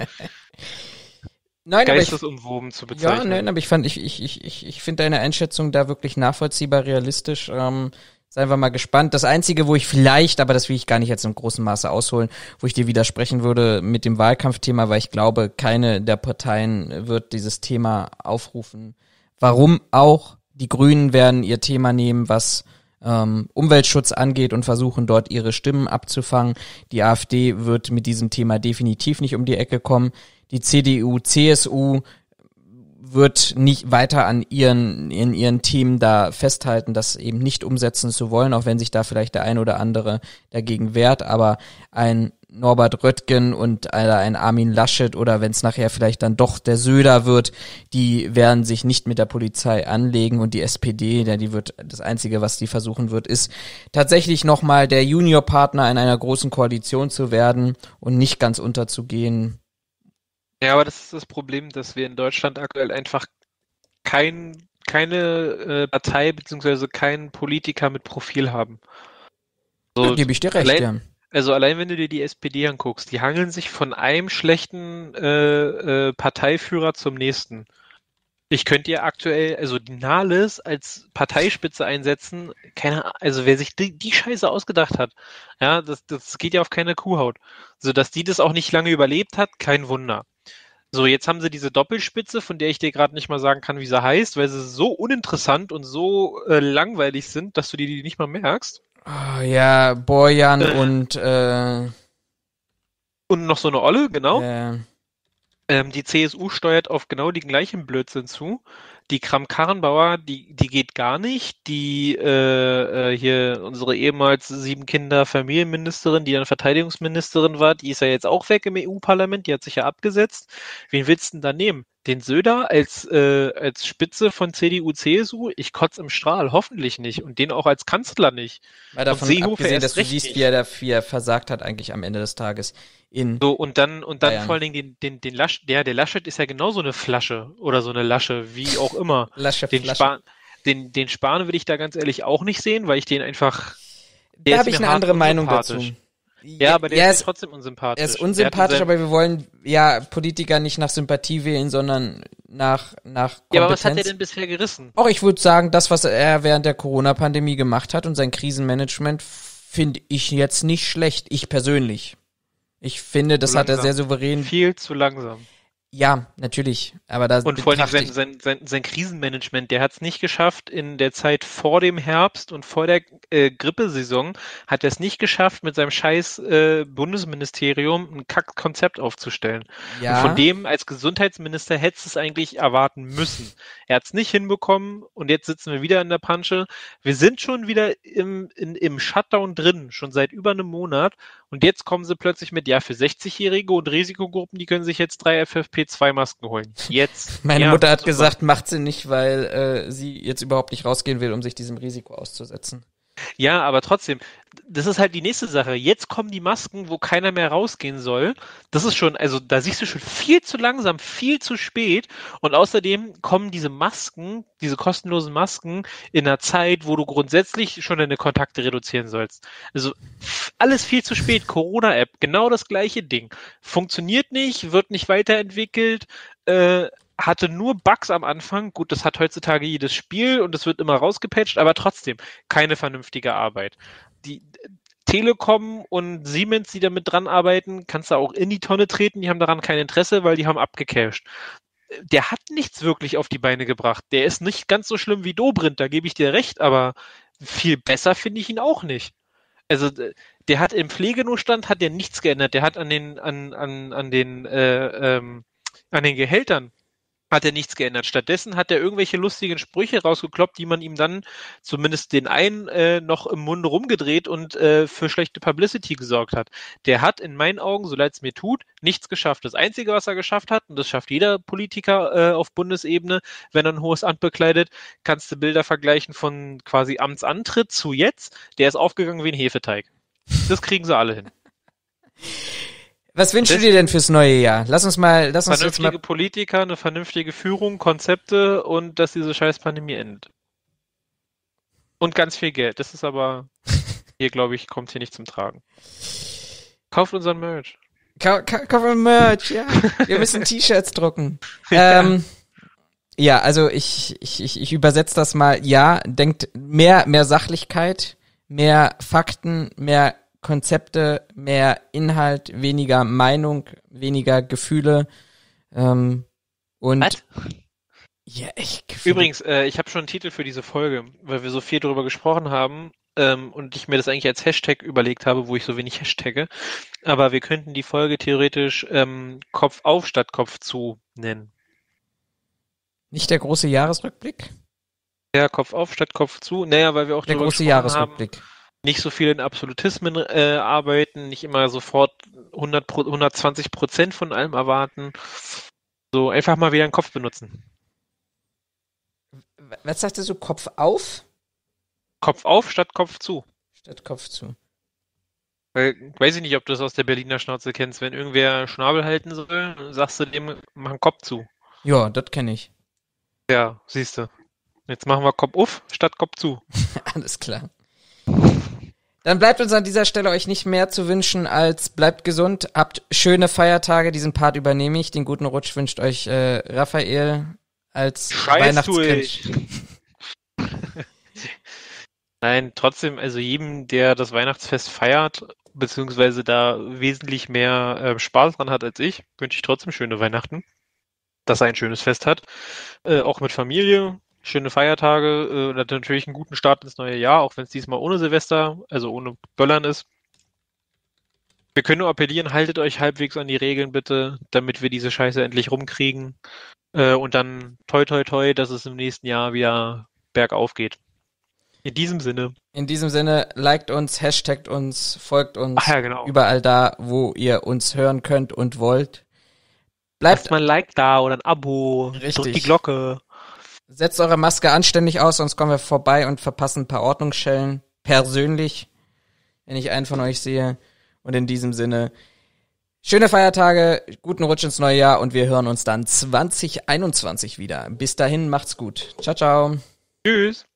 Nein, aber geistesumwoben zu ja, bezeichnen. nein, aber ich finde deine Einschätzung da wirklich nachvollziehbar, realistisch. Seien wir mal gespannt. Das Einzige, wo ich vielleicht, aber das will ich gar nicht jetzt im großen Maße ausholen, wo ich dir widersprechen würde mit dem Wahlkampfthema, weil ich glaube, keine der Parteien wird dieses Thema aufrufen. Warum auch? Die Grünen werden ihr Thema nehmen, was Umweltschutz angeht und versuchen dort ihre Stimmen abzufangen. Die AfD wird mit diesem Thema definitiv nicht um die Ecke kommen. Die CDU, CSU wird nicht weiter an ihren Themen da festhalten, das eben nicht umsetzen zu wollen, auch wenn sich da vielleicht der ein oder andere dagegen wehrt, aber ein Norbert Röttgen und ein Armin Laschet oder wenn es nachher vielleicht dann doch der Söder wird, die werden sich nicht mit der Polizei anlegen und die SPD, die wird, das Einzige, was die versuchen wird, ist tatsächlich nochmal der Juniorpartner in einer großen Koalition zu werden und nicht ganz unterzugehen. Ja, aber das ist das Problem, dass wir in Deutschland aktuell einfach keine Partei beziehungsweise keinen Politiker mit Profil haben. Da So, gebe ich dir recht, allein, ja. also allein wenn du dir die SPD anguckst, die hangeln sich von einem schlechten Parteiführer zum nächsten. Ich könnte ja aktuell, also die Nahles als Parteispitze einsetzen, also wer sich die Scheiße ausgedacht hat, ja, das geht ja auf keine Kuhhaut. So, dass die das auch nicht lange überlebt hat, kein Wunder. So, jetzt haben sie diese Doppelspitze, von der ich dir gerade nicht mal sagen kann, wie sie heißt, weil sie so uninteressant und so langweilig sind, dass du die nicht mal merkst. Oh, ja, Borjan Äh, und und noch so eine Olle, genau. äh, Die CSU steuert auf genau den gleichen Blödsinn zu. Die Kramp-Karrenbauer, die geht gar nicht. Die hier unsere ehemals 7 Kinder Familienministerin, die dann Verteidigungsministerin war, die ist ja jetzt auch weg im EU-Parlament, die hat sich ja abgesetzt. Wen willst du denn da nehmen? Den Söder als Spitze von CDU, CSU? Ich kotz im Strahl, hoffentlich nicht. Und den auch als Kanzler nicht. mal Und davon Seehofer abgesehen, dass erst du recht siehst, nicht. wie er versagt hat eigentlich am Ende des Tages in So, und dann vor Bayern. allen Dingen den Laschet, der Laschet ist ja genauso eine Flasche oder so eine Lasche, wie auch immer. Lasche Den Flasche. Spahn, den Spahn will ich da ganz ehrlich auch nicht sehen, weil ich den einfach, der Da ist habe ich mir eine hart andere Meinung dazu. unsympathisch. Ja, aber der Ja, ist mir trotzdem er ist unsympathisch. Der hat in unsympathisch, seinem, aber wir wollen ja Politiker nicht nach Sympathie wählen, sondern nach ja, aber was hat der Kompetenz. denn bisher gerissen? Auch ich würde sagen, das, was er während der Corona-Pandemie gemacht hat und sein Krisenmanagement, finde ich jetzt nicht schlecht. Ich persönlich. Ich finde, Zu das hat er sehr langsam. souverän. Viel zu langsam. Ja, natürlich. Aber da Und vor allen betrachte Dingen ich. sein Krisenmanagement, der hat es nicht geschafft, in der Zeit vor dem Herbst und vor der Grippesaison, hat er es nicht geschafft, mit seinem scheiß Bundesministerium ein Kackkonzept aufzustellen. Und von Ja, dem als Gesundheitsminister hättest du es eigentlich erwarten müssen. Er hat es nicht hinbekommen und jetzt sitzen wir wieder in der Pansche. Wir sind schon wieder im Shutdown drin, schon seit über einem Monat. Und jetzt kommen sie plötzlich mit, ja, für 60-Jährige und Risikogruppen, die können sich jetzt 3 FFP2-Masken holen. Jetzt. meine Ja, Mutter hat super. gesagt, macht sie nicht, weil sie jetzt überhaupt nicht rausgehen will, um sich diesem Risiko auszusetzen. Ja, aber trotzdem, das ist halt die nächste Sache. Jetzt kommen die Masken, wo keiner mehr rausgehen soll. Das ist schon, also da siehst du schon viel zu langsam, viel zu spät. Und außerdem kommen diese Masken, diese kostenlosen Masken in einer Zeit, wo du grundsätzlich schon deine Kontakte reduzieren sollst. Also alles viel zu spät. Corona-App, genau das gleiche Ding. Funktioniert nicht, wird nicht weiterentwickelt, hatte nur Bugs am Anfang. Gut, das hat heutzutage jedes Spiel und es wird immer rausgepatcht, aber trotzdem keine vernünftige Arbeit. Die Telekom und Siemens, die damit dran arbeiten, kannst du auch in die Tonne treten. Die haben daran kein Interesse, weil die haben abgecasht. Der hat nichts wirklich auf die Beine gebracht. Der ist nicht ganz so schlimm wie Dobrindt, da gebe ich dir recht, aber viel besser finde ich ihn auch nicht. Also der hat im Pflegenotstand hat der nichts geändert. Der hat an den Gehältern hat er nichts geändert. Stattdessen hat er irgendwelche lustigen Sprüche rausgekloppt, die man ihm dann zumindest den einen noch im Munde rumgedreht und für schlechte Publicity gesorgt hat. Der hat in meinen Augen, so leid es mir tut, nichts geschafft. Das Einzige, was er geschafft hat, und das schafft jeder Politiker auf Bundesebene, wenn er ein hohes Amt bekleidet, kannst du Bilder vergleichen von quasi Amtsantritt zu jetzt. Der ist aufgegangen wie ein Hefeteig. Das kriegen sie alle hin. Was wünschst du dir denn fürs neue Jahr? Lass uns jetzt mal... Vernünftige Politiker, eine vernünftige Führung, Konzepte und dass diese scheiß Pandemie endet. Und ganz viel Geld. Das ist aber hier, glaube ich, kommt hier nicht zum Tragen. Kauft unseren Merch. Kauft Merch, ja. Wir müssen T-Shirts drucken. Ja, also ich übersetze das mal. Ja, denkt mehr Sachlichkeit, mehr Fakten, mehr Konzepte, mehr Inhalt, weniger Meinung, weniger Gefühle. Und Was? ja, Gefühle. Übrigens, ich habe schon einen Titel für diese Folge, weil wir so viel darüber gesprochen haben und ich mir das eigentlich als Hashtag überlegt habe, wo ich so wenig hashtagge. Aber wir könnten die Folge theoretisch Kopf auf statt Kopf zu nennen. Nicht der große Jahresrückblick? Ja, Kopf auf statt Kopf zu. Naja, weil wir auch Der darüber große gesprochen Jahresrückblick. haben, nicht so viel in Absolutismen arbeiten, nicht immer sofort 120% von allem erwarten. So einfach mal wieder den Kopf benutzen. Was sagtest du? Kopf auf? Kopf auf statt Kopf zu. Statt Kopf zu. Weiß ich nicht, ob du das aus der Berliner Schnauze kennst. Wenn irgendwer Schnabel halten soll, sagst du dem, mach einen Kopf zu. Ja, das kenne ich. Ja, siehst du. Jetzt machen wir Kopf auf statt Kopf zu. Alles klar. Dann bleibt uns an dieser Stelle euch nicht mehr zu wünschen als bleibt gesund, habt schöne Feiertage. Diesen Part übernehme ich. Den guten Rutsch wünscht euch Raphael als Weihnachtskind. Nein, trotzdem, also jedem, der das Weihnachtsfest feiert, beziehungsweise da wesentlich mehr Spaß dran hat als ich, wünsche ich trotzdem schöne Weihnachten. Dass er ein schönes Fest hat. Auch mit Familie, schöne Feiertage, natürlich einen guten Start ins neue Jahr, auch wenn es diesmal ohne Silvester, also ohne Böllern ist. Wir können nur appellieren, haltet euch halbwegs an die Regeln bitte, damit wir diese Scheiße endlich rumkriegen. Und dann toi toi toi, dass es im nächsten Jahr wieder bergauf geht. In diesem Sinne, liked uns, hashtagt uns, folgt uns. Ach ja, genau. Überall da, wo ihr uns hören könnt und wollt. Lasst mal ein Like da oder ein Abo. Richtig. Drückt die Glocke. Setzt eure Maske anständig aus, sonst kommen wir vorbei und verpassen ein paar Ordnungsschellen. Persönlich, wenn ich einen von euch sehe. Und in diesem Sinne, schöne Feiertage, guten Rutsch ins neue Jahr und wir hören uns dann 2021 wieder. Bis dahin, macht's gut. Ciao, ciao. Tschüss.